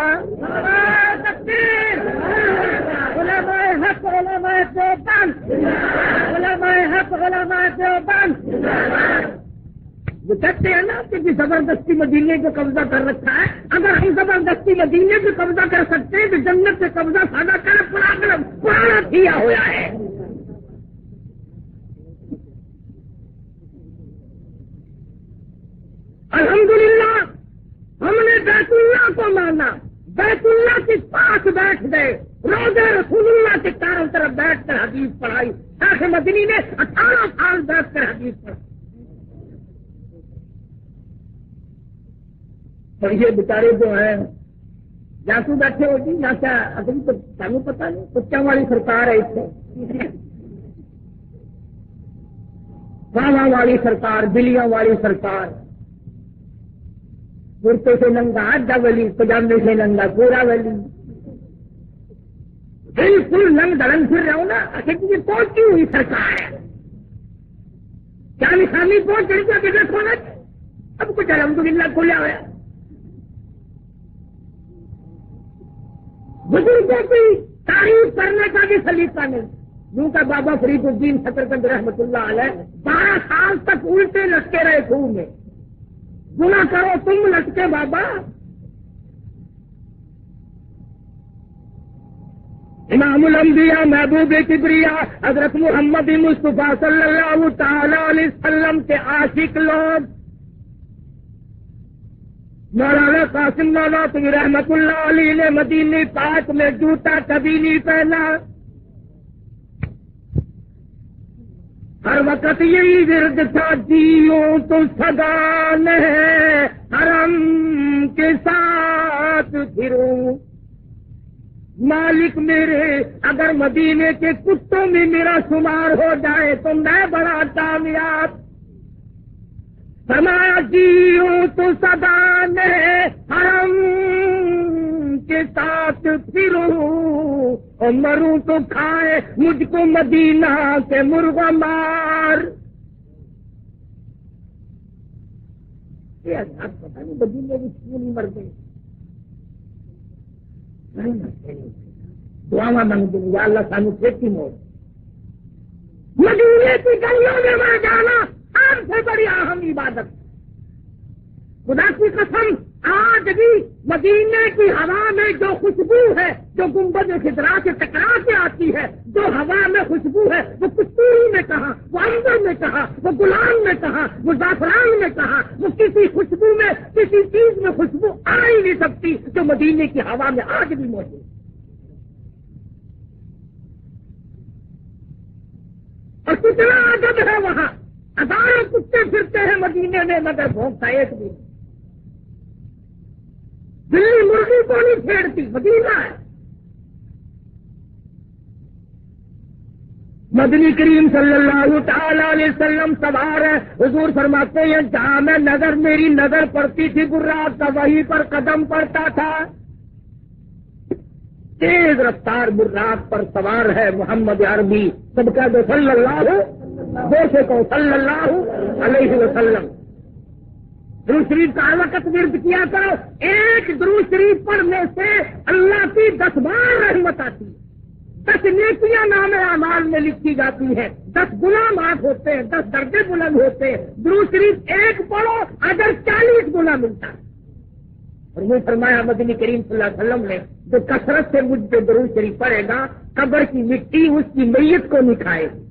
علماء حق، علماء دیوبند، علماء حق، علماء دیوبند. وہ کہتے ہیں نا کہ زبردستی مدینے کو قبضہ کر رکھا ہے. اگر ہم زبردستی مدینے پہ قبضہ کر سکتے ہیں تو جنت سے قبضہ سادہ کر پرانا کیا ہوا ہے. الحمدللہ ہم نے بیت اللہ کو مانا، بیت اللہ کے پاس بیٹھ گئے، روزے رسول اللہ کے چاروں طرف بیٹھ کر حدیث پڑھائی. شیخ مدنی نے 18 سال بیٹھ کر حدیث پڑھائی. اور یہ بیچارے جو ہیں جاسو بیٹھے ہو جی یا کیا اصلی تو سانو پتا نہیں. کتوں والی سرکار ہے اس سے، گاواں والی سرکار، بلیاں والی سرکار، کرتے سے ننگا اڈا ولی، پجامے سے ننگا پورا ولی، بالکل ننگ دڑن پھر رہا ہوں نا. اصل یہ پہنچی ہوئی سرکار ہے. کیا نشانی پہنچ رہی ہے کہ دیکھو نا اب کچھ الحمدللہ کھلا ہوا. بزرگوں کی تعریف کرنے کا بھی سلیقہ نہیں. یوں کا بابا فرید الدین سکرکند رحمت اللہ علیہ 12 سال تک الٹے لٹکے رہے خوہ میں. گناہ کرو تم لٹکے بابا. امام الانبیاء محبوب کبریا حضرت محمد مصطفیٰ صلی اللہ تعالی علیہ وسلم کے عاشق لوگ مولانا قاسم نانوتوی رحمت اللہ علیہ نے مدینے پاک میں جوتا کبھی نہیں پہنا. ہر وقت یہی ورد تھا، جیوں تو سگان ہے حرم کے ساتھ پھروں. مالک میرے اگر مدینے کے کتوں میں میرا شمار ہو جائے تو میں بڑا کامیاب. فرمایا جیوں تو سگان ہے حرم کے ساتھ پھروں، اور مروں تو کھائے مجھ کو مدینہ کے مرغا مار. پتا نہیں مدینے کی کیوں نہیں مر گئی. دعا مانگتے ہیں یا اللہ سانو کھیتی موڑ. مدینے کی گلیوں میں مر جانا سب سے بڑی اہم عبادت. خدا کی قسم آج بھی مدینے کی ہوا میں جو خوشبو ہے، جو گنبد خضرا سے ٹکرا کے آتی ہے، جو ہوا میں خوشبو ہے، وہ کستوری میں کہاں، وہ عنبر میں کہاں، وہ گلاب میں کہاں، وہ زعفران میں کہاں، وہ کسی خوشبو میں، کسی چیز میں خوشبو آ ہی نہیں سکتی جو مدینے کی ہوا میں آج بھی موجود ہے۔ اور کتنا ادب ہے وہاں، ہزاروں کتے پھرتے ہیں مدینے میں، مگر بھونکتا ایک بھی نہیں۔ دلی مرغی کو نہیں چھیڑتی، مدینہ ہے۔ مدنی کریم صلی اللہ تعالی علیہ وسلم سوار ہے، حضور فرماتے ہیں جہاں میں نظر میری نظر پڑتی تھی براق کا وہیں پر قدم پڑتا تھا۔ تیز رفتار براق پر سوار ہے محمد عربی، سب کا صلی اللہ جیسے کو صلی اللہ علیہ وسلم۔ درود شریف کا وقت ورد کیا کرو، ایک درود شریف پڑھنے سے اللہ کی 10 بار رحمت آتی ہے، 10 نیکیاں نام اعمال میں لکھی جاتی ہیں، 10 گناہ معاف ہوتے ہیں، 10 درجے بلند ہوتے ہیں۔ درود شریف ایک پڑھو اگر 40 گنا ملتا ہے۔ اور یہ فرمایا مدنی کریم صلی اللہ علیہ وسلم نے، جو کثرت سے مجھ پہ درود شریف پڑھے گا قبر کی مٹی اس کی میت کو نہیں کھائے گی،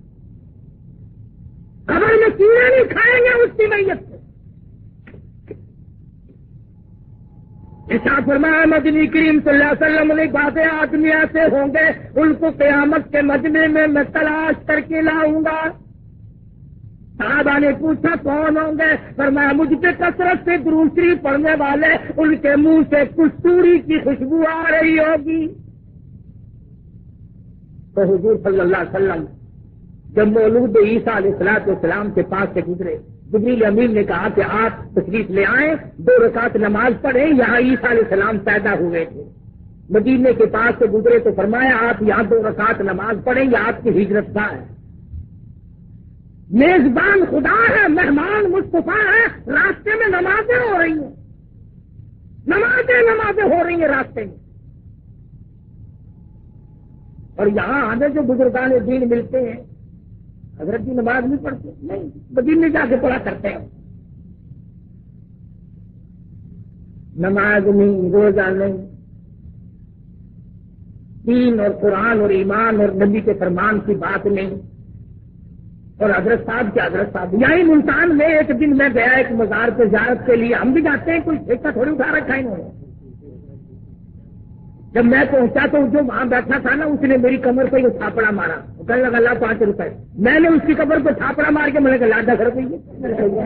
قبر میں کیڑے نہیں کھائیں گے اس کی میت کو۔ ارشاد فرمایا مدنی کریم صلی اللہ علیہ وسلم نے، باتیں آدمی ایسے ہوں گے ان کو قیامت کے مجمع میں میں تلاش کر کے لاؤں گا۔ صحابہ نے پوچھا کون ہوں گے؟ فرمایا مجھ پہ کثرت سے درود شریف پڑھنے والے، ان کے منہ سے کستوری کی خوشبو آ رہی ہوگی۔ تو حضور صلی اللہ علیہ وسلم جب مولود عیسیٰ علیہ السلام کے پاس سے گزرے، جبریل امین نے کہا کہ آپ تشریف لے آئیں، 2 رکعت نماز پڑھیں، یہاں عیسیٰ علیہ السلام پیدا ہوئے تھے۔ مدینے کے پاس سے گزرے تو فرمایا آپ یہاں 2 رکعت نماز پڑھیں، یہ آپ کی ہجرت گاہ ہے، میزبان خدا ہے، مہمان مصطفیٰ ہے، راستے میں نمازیں ہو رہی ہیں، نمازیں ہو رہی ہیں راستے میں۔ اور یہاں ہمیں جو بزرگان دین ملتے ہیں حضرت کی نماز نہیں پڑھتے، نہیں، مدینے جا کے پڑھا کرتے ہیں، نماز نہیں، روزہ نہیں، دین اور قرآن اور ایمان اور نبی کے فرمان کی بات نہیں۔ اور حضرت صاحب یہی ملتان میں ایک دن میں گیا ایک مزار پہ زیارت کے لیے، ہم بھی جاتے ہیں، کوئی ٹھیکہ تھوڑی اٹھا رکھا انہوں نے۔ جب میں پہنچا تو جو وہاں بیٹھا تھا نا، اس نے میری کمر پہ یہ تھاپڑا مارا، وہ کہنے لگا اللہ 5 روپے۔ میں نے اس کی کمر پہ تھاپڑا مار کے میں نے کہا 10 روپئے۔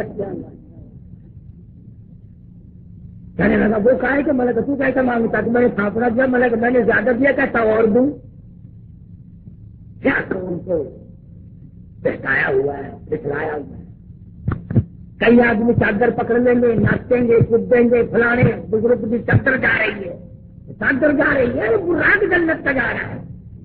کہنے لگا وہ کہا ہے کہ میں نے کہا تو کیسا مانگتا تو میں نے تھاپڑا دیا، میں نے کہا میں نے زیادہ دیا، کہتا اور دوں کیا ان کو بہتایا ہوا ہے، دکھلایا ہوا ہے۔ کئی آدمی چادر پکڑ لیں گے، ناچیں گے، کودیں گے، فلانے بزرگ کی چادر جا رہی ہے، چادر جا رہی ہے، وہ راگ جنت کا جا رہا ہے،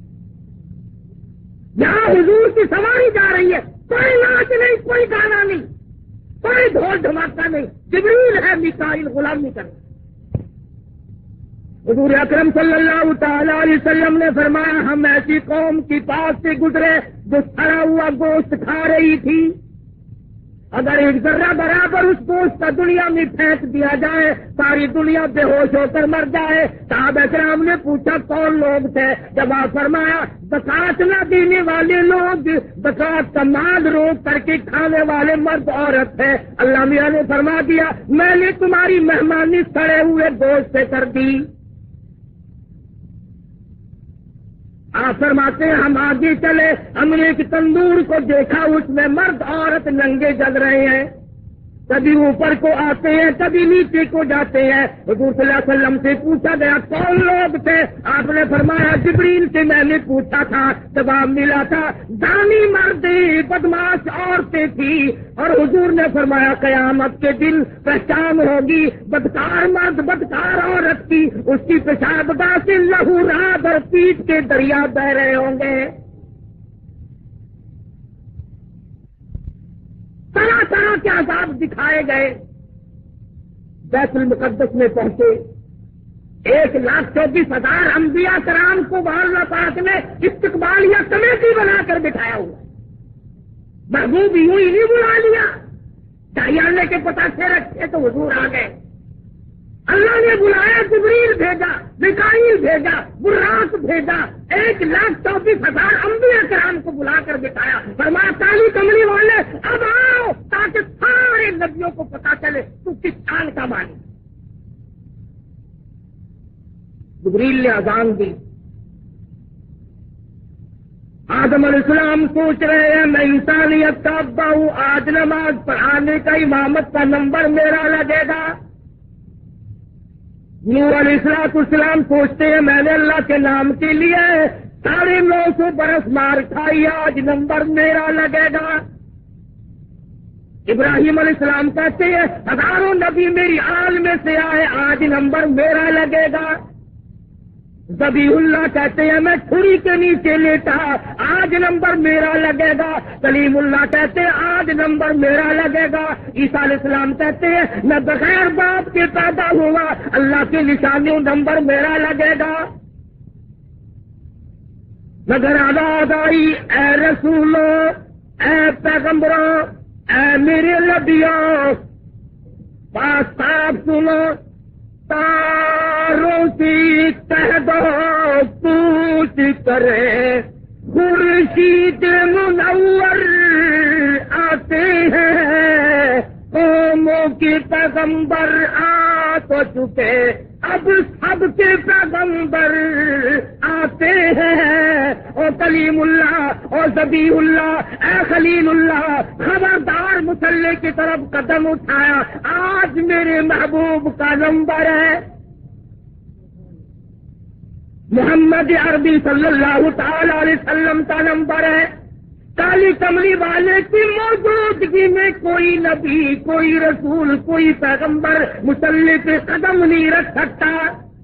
یہاں حضور کی سواری جا رہی ہے، کوئی ناچ نہیں، کوئی گانا نہیں، کوئی ڈھول دھماکہ نہیں، جبریل ہے میکائیل غلامی کرنا۔ حضور اکرم صلی اللہ تعالی علیہ وسلم نے فرمایا ہم ایسی قوم کی پاس سے گزرے جو سڑا ہوا گوشت کھا رہی تھی، اگر ایک ذرہ برابر اس گوشت کا دنیا میں پھینک دیا جائے ساری دنیا بے ہوش ہو کر مر جائے۔ صحابہ کرام نے پوچھا کون لوگ تھے؟ جواب فرمایا زکات نہ دینے والے لوگ، زکات کا مال روک کر کے کھانے والے مرد عورت تھے۔ اللہ میاں نے فرما دیا میں نے تمہاری مہمانی سڑے ہوئے گوشت سے کر دی۔ آپ فرماتے ہیں ہم آگے چلے، ہم نے ایک تندور کو دیکھا، اس میں مرد عورت ننگے جل رہے ہیں، کبھی اوپر کو آتے ہیں کبھی نیچے کو جاتے ہیں۔ حضور صلی اللہ علیہ وسلم سے پوچھا گیا کون لوگ تھے؟ آپ نے فرمایا جبریل سے میں نے پوچھا تھا، جواب ملا تھا زانی مرد بدماش عورتیں تھی۔ اور حضور نے فرمایا قیامت کے دن پہچان ہوگی بدکار مرد بدکار عورت کی، اس کی پیشاب گاہ سے لہو رات اور پیٹ کے دریا بہ رہے ہوں گے۔ طرح طرح کے عذاب دکھائے گئے۔ بیت المقدس میں پہنچے، 1,34,000 انبیاء کرام کو اللہ پاک نے استقبالیہ کمیٹی بنا کر بٹھایا ہوا۔ محبوب یوں ہی نہیں بلا لیا، چاہیے کے پتا سے رکھے تو حضور آ گئے۔ اللہ نے بلایا، جبریل بھیجا، میکائیل بھیجا، براق بھیجا، 1,34,000 انبیاء کرام کو بلا کر بٹھایا، فرمایا کالی کملی والے اب آؤ تاکہ سارے نبیوں کو پتا چلے تو کس شان کا مانی۔ جبریل نے اذان دی، آدم علیہ السلام سوچ رہے ہیں میں انسانیت کا ابا ہوں، آج نماز پڑھانے کا امامت کا نمبر میرا لگے گا۔ نوح علیہ السلام سوچتے ہیں میں نے اللہ کے نام کے لیے 950 برس مار کھائی، آج نمبر میرا لگے گا۔ ابراہیم علیہ السلام کہتے ہیں ہزاروں نبی میری آل میں سے آئے، آج نمبر میرا لگے گا۔ ذبیح اللہ کہتے ہیں میں چھری کے نیچے لیٹا، آج نمبر میرا لگے گا۔ کلیم اللہ کہتے ہیں آج نمبر میرا لگے گا۔ عیسیٰ علیہ السلام کہتے ہیں میں بغیر باپ کے پیدا ہوا، اللہ کی نشانیوں نمبر میرا لگے گا۔ مگر آواز آئی اے رسولو، اے پیغمبروں، اے میرے نبیوں، بات صاف سنو، تاروں کی کہہ دو پوچھ کرے، خورشید منور آتے ہیں، قوموں کے پیغمبر آ تو چکے، اب سب کے پیغمبر آتے ہیں۔ او کلیم اللہ، او ذبیح اللہ، اے خلیل اللہ، خبردار مصلی کی طرف قدم اٹھایا، آج میرے محبوب کا نمبر ہے۔ محمد عربی صلی اللہ تعالی علیہ وسلم کا نمبر ہے۔ کالی کملی والے کی موجودگی میں کوئی نبی، کوئی رسول، کوئی پیغمبر مصلی پہ قدم نہیں رکھ سکتا۔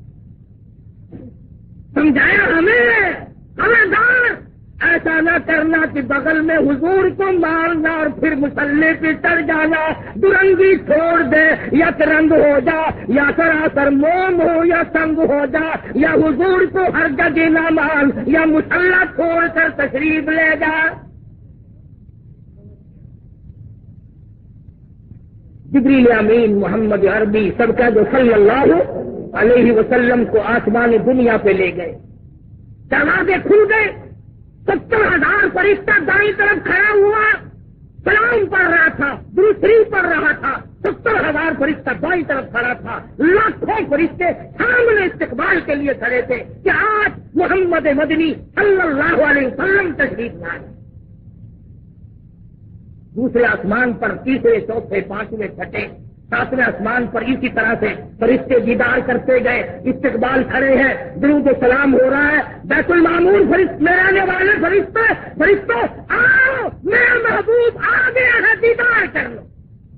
سمجھایا ہمیں خبردار ایسا نہ کرنا کہ بغل میں حضور کو مارنا اور پھر مصلی پہ چڑھ جانا، درنگی چھوڑ دے، یک رنگ ہو جا، یا سراسر موم ہو یا سنگ ہو جا، یا حضور کو ہر جگہ نہ مان، یا مصلی چھوڑ کر تشریف لے جا۔ جبریل امین محمد عربی سب کا جو صلی اللہ علیہ وسلم کو آسمان دنیا پہ لے گئے، دروازے کھل گئے، 70,000 فرشتہ دائیں طرف کھڑا ہوا، سلام پڑھ رہا تھا، درود شریف پڑھ رہا تھا، 70,000 فرشتہ بائیں طرف کھڑا تھا، لاکھوں فرشتے سامنے استقبال کے لیے کھڑے تھے کہ آج محمد مدنی صلی اللہ علیہ وسلم تشریف لائے۔ دوسرے آسمان پر تیسرے، چوتھے، پانچویں، چھٹے، ساتویں آسمان پر اسی طرح سے فرشتے دیدار کرتے گئے، استقبال کھڑے ہیں، درود و سلام ہو رہا ہے۔ بیت المعمور میں رہنے والے فرشتوں آؤ، میرا محبوب آ گیا ہے، دیدار کر لو۔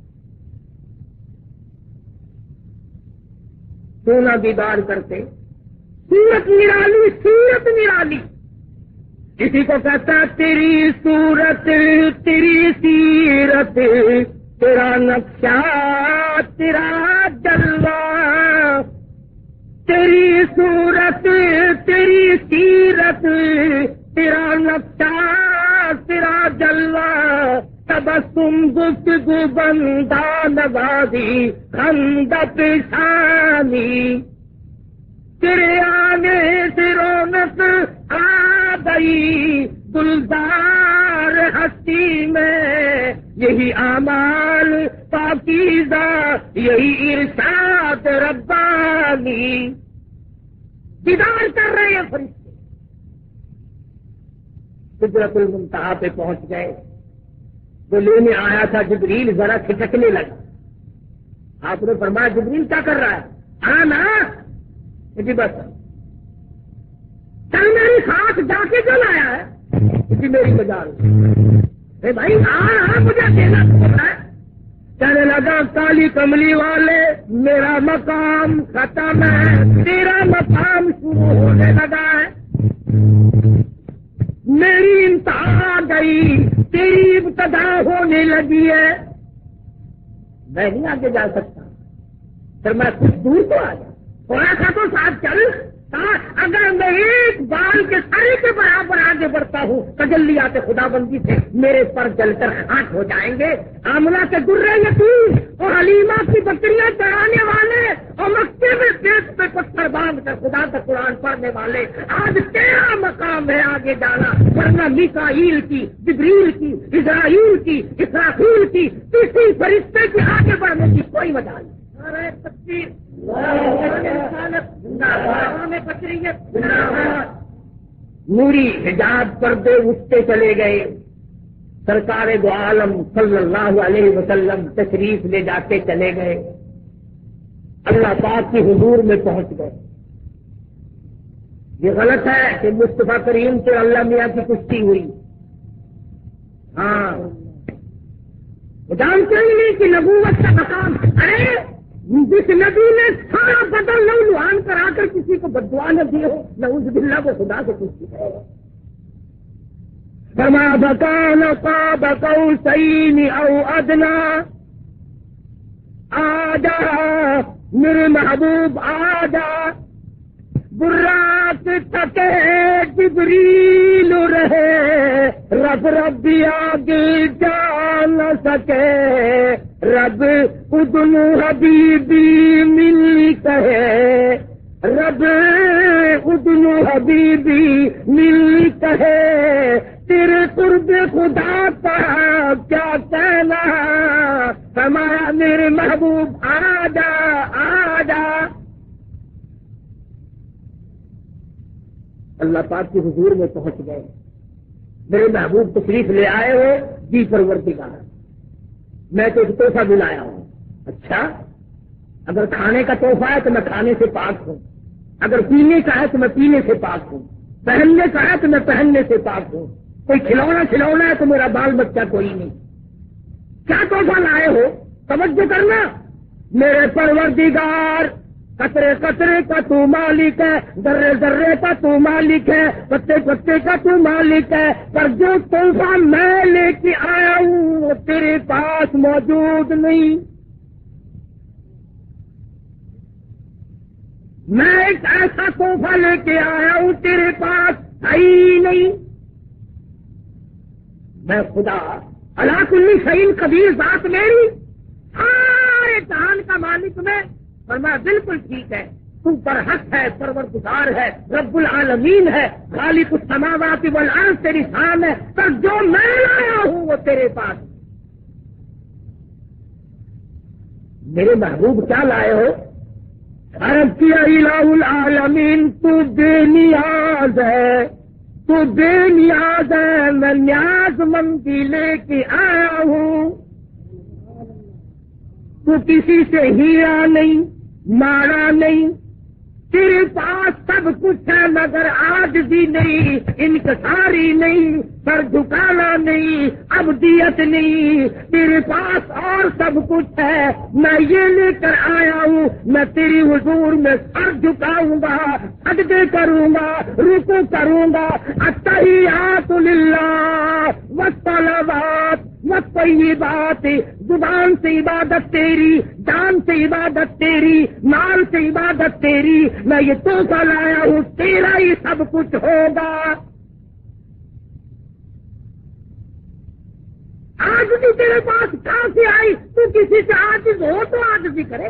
سونا دیدار کرتے، سورت نرالی، سورت نرالی، کسی کو کہتا تیری صورت، تیری سیرت، تیرا نقشہ، تیرا جلوہ، تیری صورت، تیری سیرت، تیرا نقشہ، تیرا جلوہ، تبسم گفتگو بندہ نوازی، خندہ پیشانی، تیرے آنے سے رونق آ گئی گلزار ہستی میں، یہی اعمال پاکیزہ، یہی ارشاد ربانی۔ دیدار کر رہے ہیں فرشتے، سدرۃ المنتہا پہ پہنچ گئے، جو لینے آیا تھا جبریل ذرا کھٹکنے لگا۔ آپ نے فرمایا جبریل کیا کر رہا ہے؟ آنا جی بس چل میری ساتھ جا کے جو لایا ہے جی میری مجال بھائی مجھے دینا پڑتا ہے۔ کہنے لگا کالی کملی والے میرا مقام ختم ہے، تیرا مقام شروع ہونے لگا ہے، میری انتہا آ گئی، تیری ابتدا ہونے لگی ہے، میں نہیں آگے جا سکتا، پھر میں کچھ دور تو آ جا، تھوڑا سا تو ساتھ چل، اگر میں ایک بال کے سرے کے برابر آگے آگے بڑھتا ہوں تجلیات خدا بندی سے میرے پر جل کر خاک ہو جائیں گے. آمنہ کے درے یتیم اور حلیمہ کی بکریاں چرانے والے اور مکے میں پیٹ پہ پتھر باندھ کر خدا کا قرآن پڑھنے والے آج تیرا مقام ہے آگے جانا، ورنہ میکائیل کی، جبریل کی، اسرائیل کی، اسرافیل کی، کسی فرشتے کی آگے بڑھنے کی کوئی وجہ نہیں. نوری حجاب پردے اٹھتے چلے گئے. سرکار دو عالم صلی اللہ علیہ وسلم تشریف لے جاتے چلے گئے. اللہ پاک کی حضور میں پہنچ گئے. یہ غلط ہے کہ مصطفیٰ کریم سے اللہ میاں کی کشتی ہوئی. ہاں جانتے ہی نہیں کہ نبوت کا مقام. ارے جس نبی نے سارا بدل لو لوہان کرا کر کسی کو بددعا نہ دی ہو، نعوذ باللہ وہ خدا سے کچھ ہے. فما بکان قاب قوسین او ادنا. آجا میرے محبوب آجا، برات تھکے جبریل رہے، رب ربی آگے جا نہ سکے، رب ادن حبیبی مل کہے، رب ادن حبیبی مل کہے، تیرے قرب خدا کا کیا کہنا. ہمارا میرے محبوب آجا آجا. اللہ پاک کی حضور میں پہنچ گئے. میرے محبوب تشریف لے آئے ہو جی پروردگار، میں تو ایک تحفہ دلایا ہوں. اچھا، اگر کھانے کا تحفہ ہے تو میں کھانے سے پاک ہوں، اگر پینے کا ہے تو میں پینے سے پاک ہوں، پہننے کا ہے تو میں پہننے سے پاک ہوں. کوئی کھلونا ہے تو میرا بال بچہ کوئی نہیں. کیا تحفہ لائے ہو؟ توجہ کرنا. میرے پروردگار، قطرے قطرے کا تو مالک ہے، ذرے ذرے کا تو مالک ہے، پتے پتے کا تو مالک ہے، پر جو تحفہ میں لے کے آیا ہوں وہ تیرے پاس موجود نہیں. میں ایک ایسا تحفہ لے کے آیا ہوں تیرے پاس ہے ہی نہیں. میں خدا اللہ کلی شعین قدیر ذات میری، سارے جہان کا مالک میں. فرمایا بالکل ٹھیک ہے، تو پر حق ہے، پروردگار ہے، رب العالمین ہے، خالق السماوات والارض تیری شان ہے، پر جو میں لایا ہوں وہ تیرے پاس. میرے محبوب کیا لائے ہو؟ عرب کیا الہ العالمین، تو بے نیاز ہے، تو بے نیاز ہے، میں نیاز مندی لے کے آیا ہوں. تو کسی سے ہیرا نہیں، مارا نہیں، تیرے پاس سب کچھ ہے مگر عاجزی نہیں، انکساری نہیں، سر جھکانا نہیں، عبدیت نہیں. تیرے پاس اور سب کچھ ہے، میں یہ لے کر آیا ہوں. میں تیری حضور میں سر جھکاؤں گا، سجدے کروں گا، رکوع کروں گا. التحیات للہ والصلوات والطیبات. زبان سے عبادت تیری، جان سے عبادت تیری، مال سے عبادت تیری. میں یہ تحفہ لایا ہوں، تیرا ہی سب کچھ ہوگا. آج بھی تیرے پاس کہاں سے آئی؟ تو کسی سے عاجز ہو تو عاجزی کرے.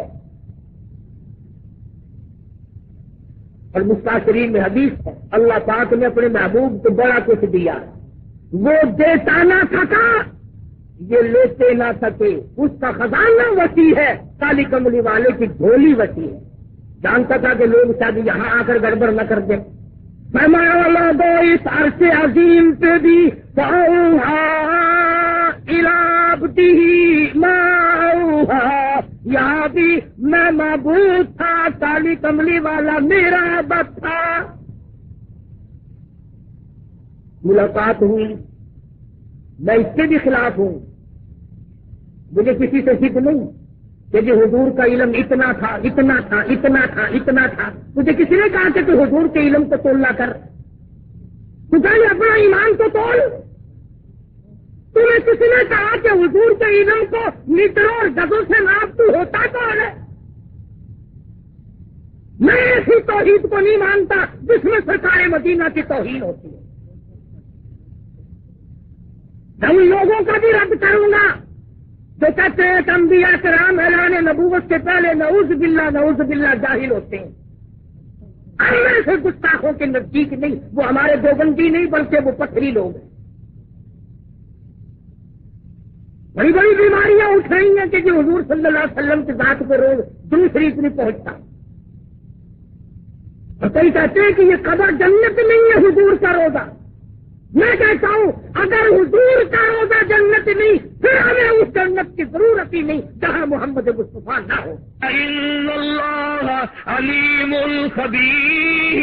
اور مستشرین میں حدیث ہے، اللہ پاک نے اپنے محبوب کو بڑا کچھ دیا. وہ دیتا نہ تھکا، یہ لیتے نہ سکے. اس کا خزانہ وسیع ہے، کالی کملی والے کی جھولی وسیع ہے. جانتا تھا کہ لوگ شاید یہاں آ کر گڑبڑ نہ کر دیں. فرمایا والا دو اس عرص عظیم پہ بھی یہاں بھی میں معبود تھا، کالی کملی والا میرا عبد تھا. ملاقات ہوئی، میں اس کے بھی خلاف ہوں. مجھے کسی سے فکر نہیں کہ جی حضور کا علم اتنا تھا، اتنا تھا، اتنا تھا، اتنا تھا. مجھے کسی نے کہا کہ تو حضور کے علم کو تولنا کر، تو پہلے اپنا ایمان کو تول. تمہیں کسی نے کہا کہ حضور کے علم کو میٹروں اور گزوں سے ناپ تو ہوتا کون ہے؟ میں ایسی توحید کو نہیں مانتا جس میں سرکار مدینہ کی توہین ہوتی ہے. میں ان لوگوں کا بھی رد کروں گا جو کہتے ہیں کہ انبیاء کرام اعلان نبوت سے پہلے نعوذ باللہ جاہل ہوتے ہیں. ایسے گستاخوں کے نزدیک نہیں، وہ ہمارے دیوبندی نہیں بلکہ وہ پتھری لوگ ہیں. بڑی بڑی بیماریاں اٹھ رہی ہیں کہ حضور صلی اللہ علیہ وسلم کی ذات پہ روز دوسری اتنی پہنچتا. اور کئی کہتے ہیں کہ یہ قبر جنت نہیں ہے حضور کا روزہ. میں کہتا ہوں اگر حضور کا روزہ جنت نہیں پھر ہمیں اس جنت کی ضرورت ہی نہیں جہاں محمد مصطفیٰ نہ ہو. ان اللہ علیم خبیر.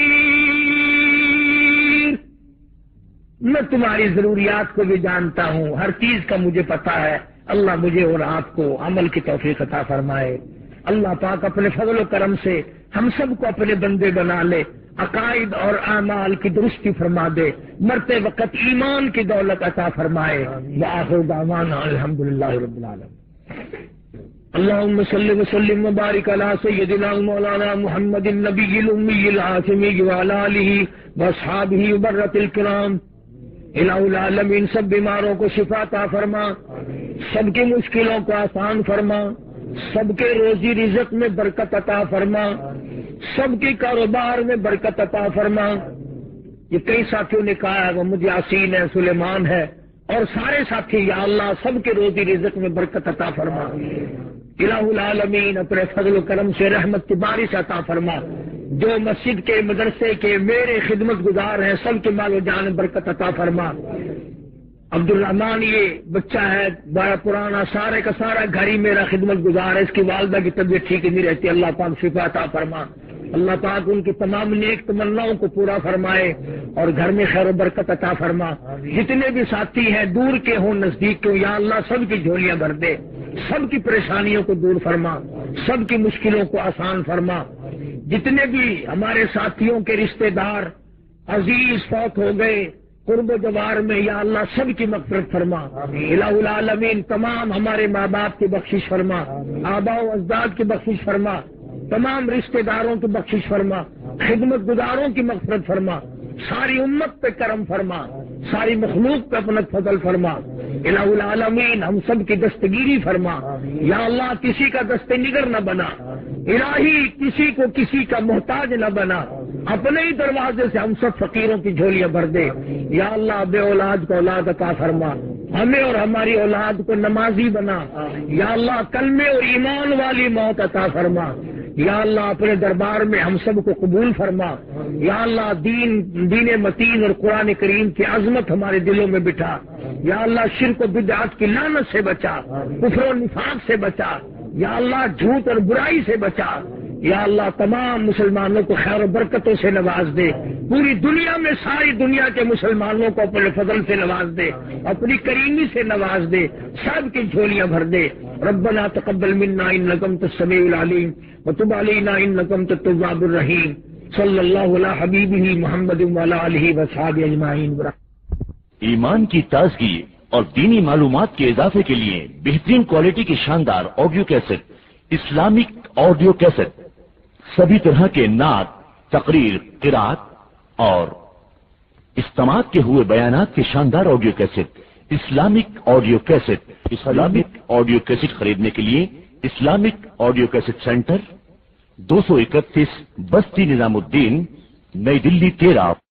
میں تمہاری ضروریات کو بھی جانتا ہوں، ہر چیز کا مجھے پتا ہے. اللہ مجھے اور آپ کو عمل کی توفیق عطا فرمائے. اللہ پاک اپنے فضل و کرم سے ہم سب کو اپنے بندے بنا لے، عقائد اور اعمال کی درستی فرما دے، مرتے وقت ایمان کی دولت عطا فرمائے. وآخر دعوانا الحمدللہ رب العالمین. اللهم صل وسلم وبارك على سيدنا مولانا محمد النبي الأمي العاصمي وعلى آله وأصحابه وبرة الكرام. الہ العالمین سب بیماروں کو شفا عطا فرما، سب کی مشکلوں کو آسان فرما، سب کے روزی رزق میں برکت عطا فرما، سب کے کاروبار میں برکت عطا فرما. یہ کئی ساتھیوں نے کہا ہے وہ مجھے یاسین ہے، سلیمان ہے اور سارے ساتھی، یا اللہ سب کے روزی رزق میں برکت عطا فرما. الہ العالمین اپنے فضل و کرم سے رحمت کی بارش عطا فرما. جو مسجد کے مدرسے کے میرے خدمت گزار ہیں سب کے مال و جان میں برکت عطا فرما. عبد الرحمان یہ بچہ ہے بڑا پرانا، سارے کا سارا گھر ہی میرا خدمت گزار ہے. اس کی والدہ کی طبیعت ٹھیک نہیں رہتی، اللہ پاک شفا عطا فرما. اللہ پاک ان کی تمام نیک تمناؤں کو پورا فرمائے اور گھر میں خیر و برکت عطا فرما. جتنے بھی ساتھی ہیں دور کے ہوں نزدیک کے ہوں، یا اللہ سب کی جھولیاں بھر دے، سب کی پریشانیوں کو دور فرما، سب کی مشکلوں کو آسان فرما. جتنے بھی ہمارے ساتھیوں کے رشتہ دار عزیز فوت ہو گئے قرب و جوار میں، یا اللہ سب کی مغفرت فرما. الہ العالمین تمام ہمارے ماں باپ کی بخشش فرما، آباء و اجداد کی بخشش فرما، تمام رشتہ داروں کی بخشش فرما، خدمت گزاروں کی مغفرت فرما، ساری امت پہ کرم فرما، ساری مخلوق پہ اپنا فضل فرما. الہ العالمین ہم سب کی دستگیری فرما. یا اللہ کسی کا دست نگر نہ بنا، الہی کسی کو کسی کا محتاج نہ بنا، اپنے ہی دروازے سے ہم سب فقیروں کی جھولیاں بھر دے. یا اللہ بے اولاد کو اولاد عطا فرما، ہمیں اور ہماری اولاد کو نمازی بنا. یا اللہ کلمے اور ایمان والی موت عطا فرما. یا اللہ اپنے دربار میں ہم سب کو قبول فرما. یا اللہ دین متین اور قرآن کریم کی عظمت ہمارے دلوں میں بٹھا. یا اللہ شرک و بدعات کی لعنت سے بچا، کفر و نفاق سے بچا. یا اللہ جھوٹ اور برائی سے بچا. یا اللہ تمام مسلمانوں کو خیر و برکتوں سے نواز دے، پوری دنیا میں ساری دنیا کے مسلمانوں کو اپنے فضل سے نواز دے، اپنی کریمی سے نواز دے، سب کی جھولیاں بھر دے. ربنا تقبل منا انک انت السمیع العلیم وتب علینا انک انت التواب الرحیم. صلی اللہ علی حبیبہ محمد وعلی آلہ وصحبہ اجمعین. ایمان کی تازگی اور دینی معلومات کے اضافے کے لیے بہترین کوالٹی کی شاندار audio cassette, Islamic audio cassette, سبھی طرح کے نعت، تقریر، قرات اور استماعت کے ہوئے بیانات کے شاندار audio cassette, Islamic audio cassette. Islamic audio cassette خریدنے کے لیے اسلامک آڈیو کیسٹ سینٹر 231 بستی نظام الدین، نئی دلی 13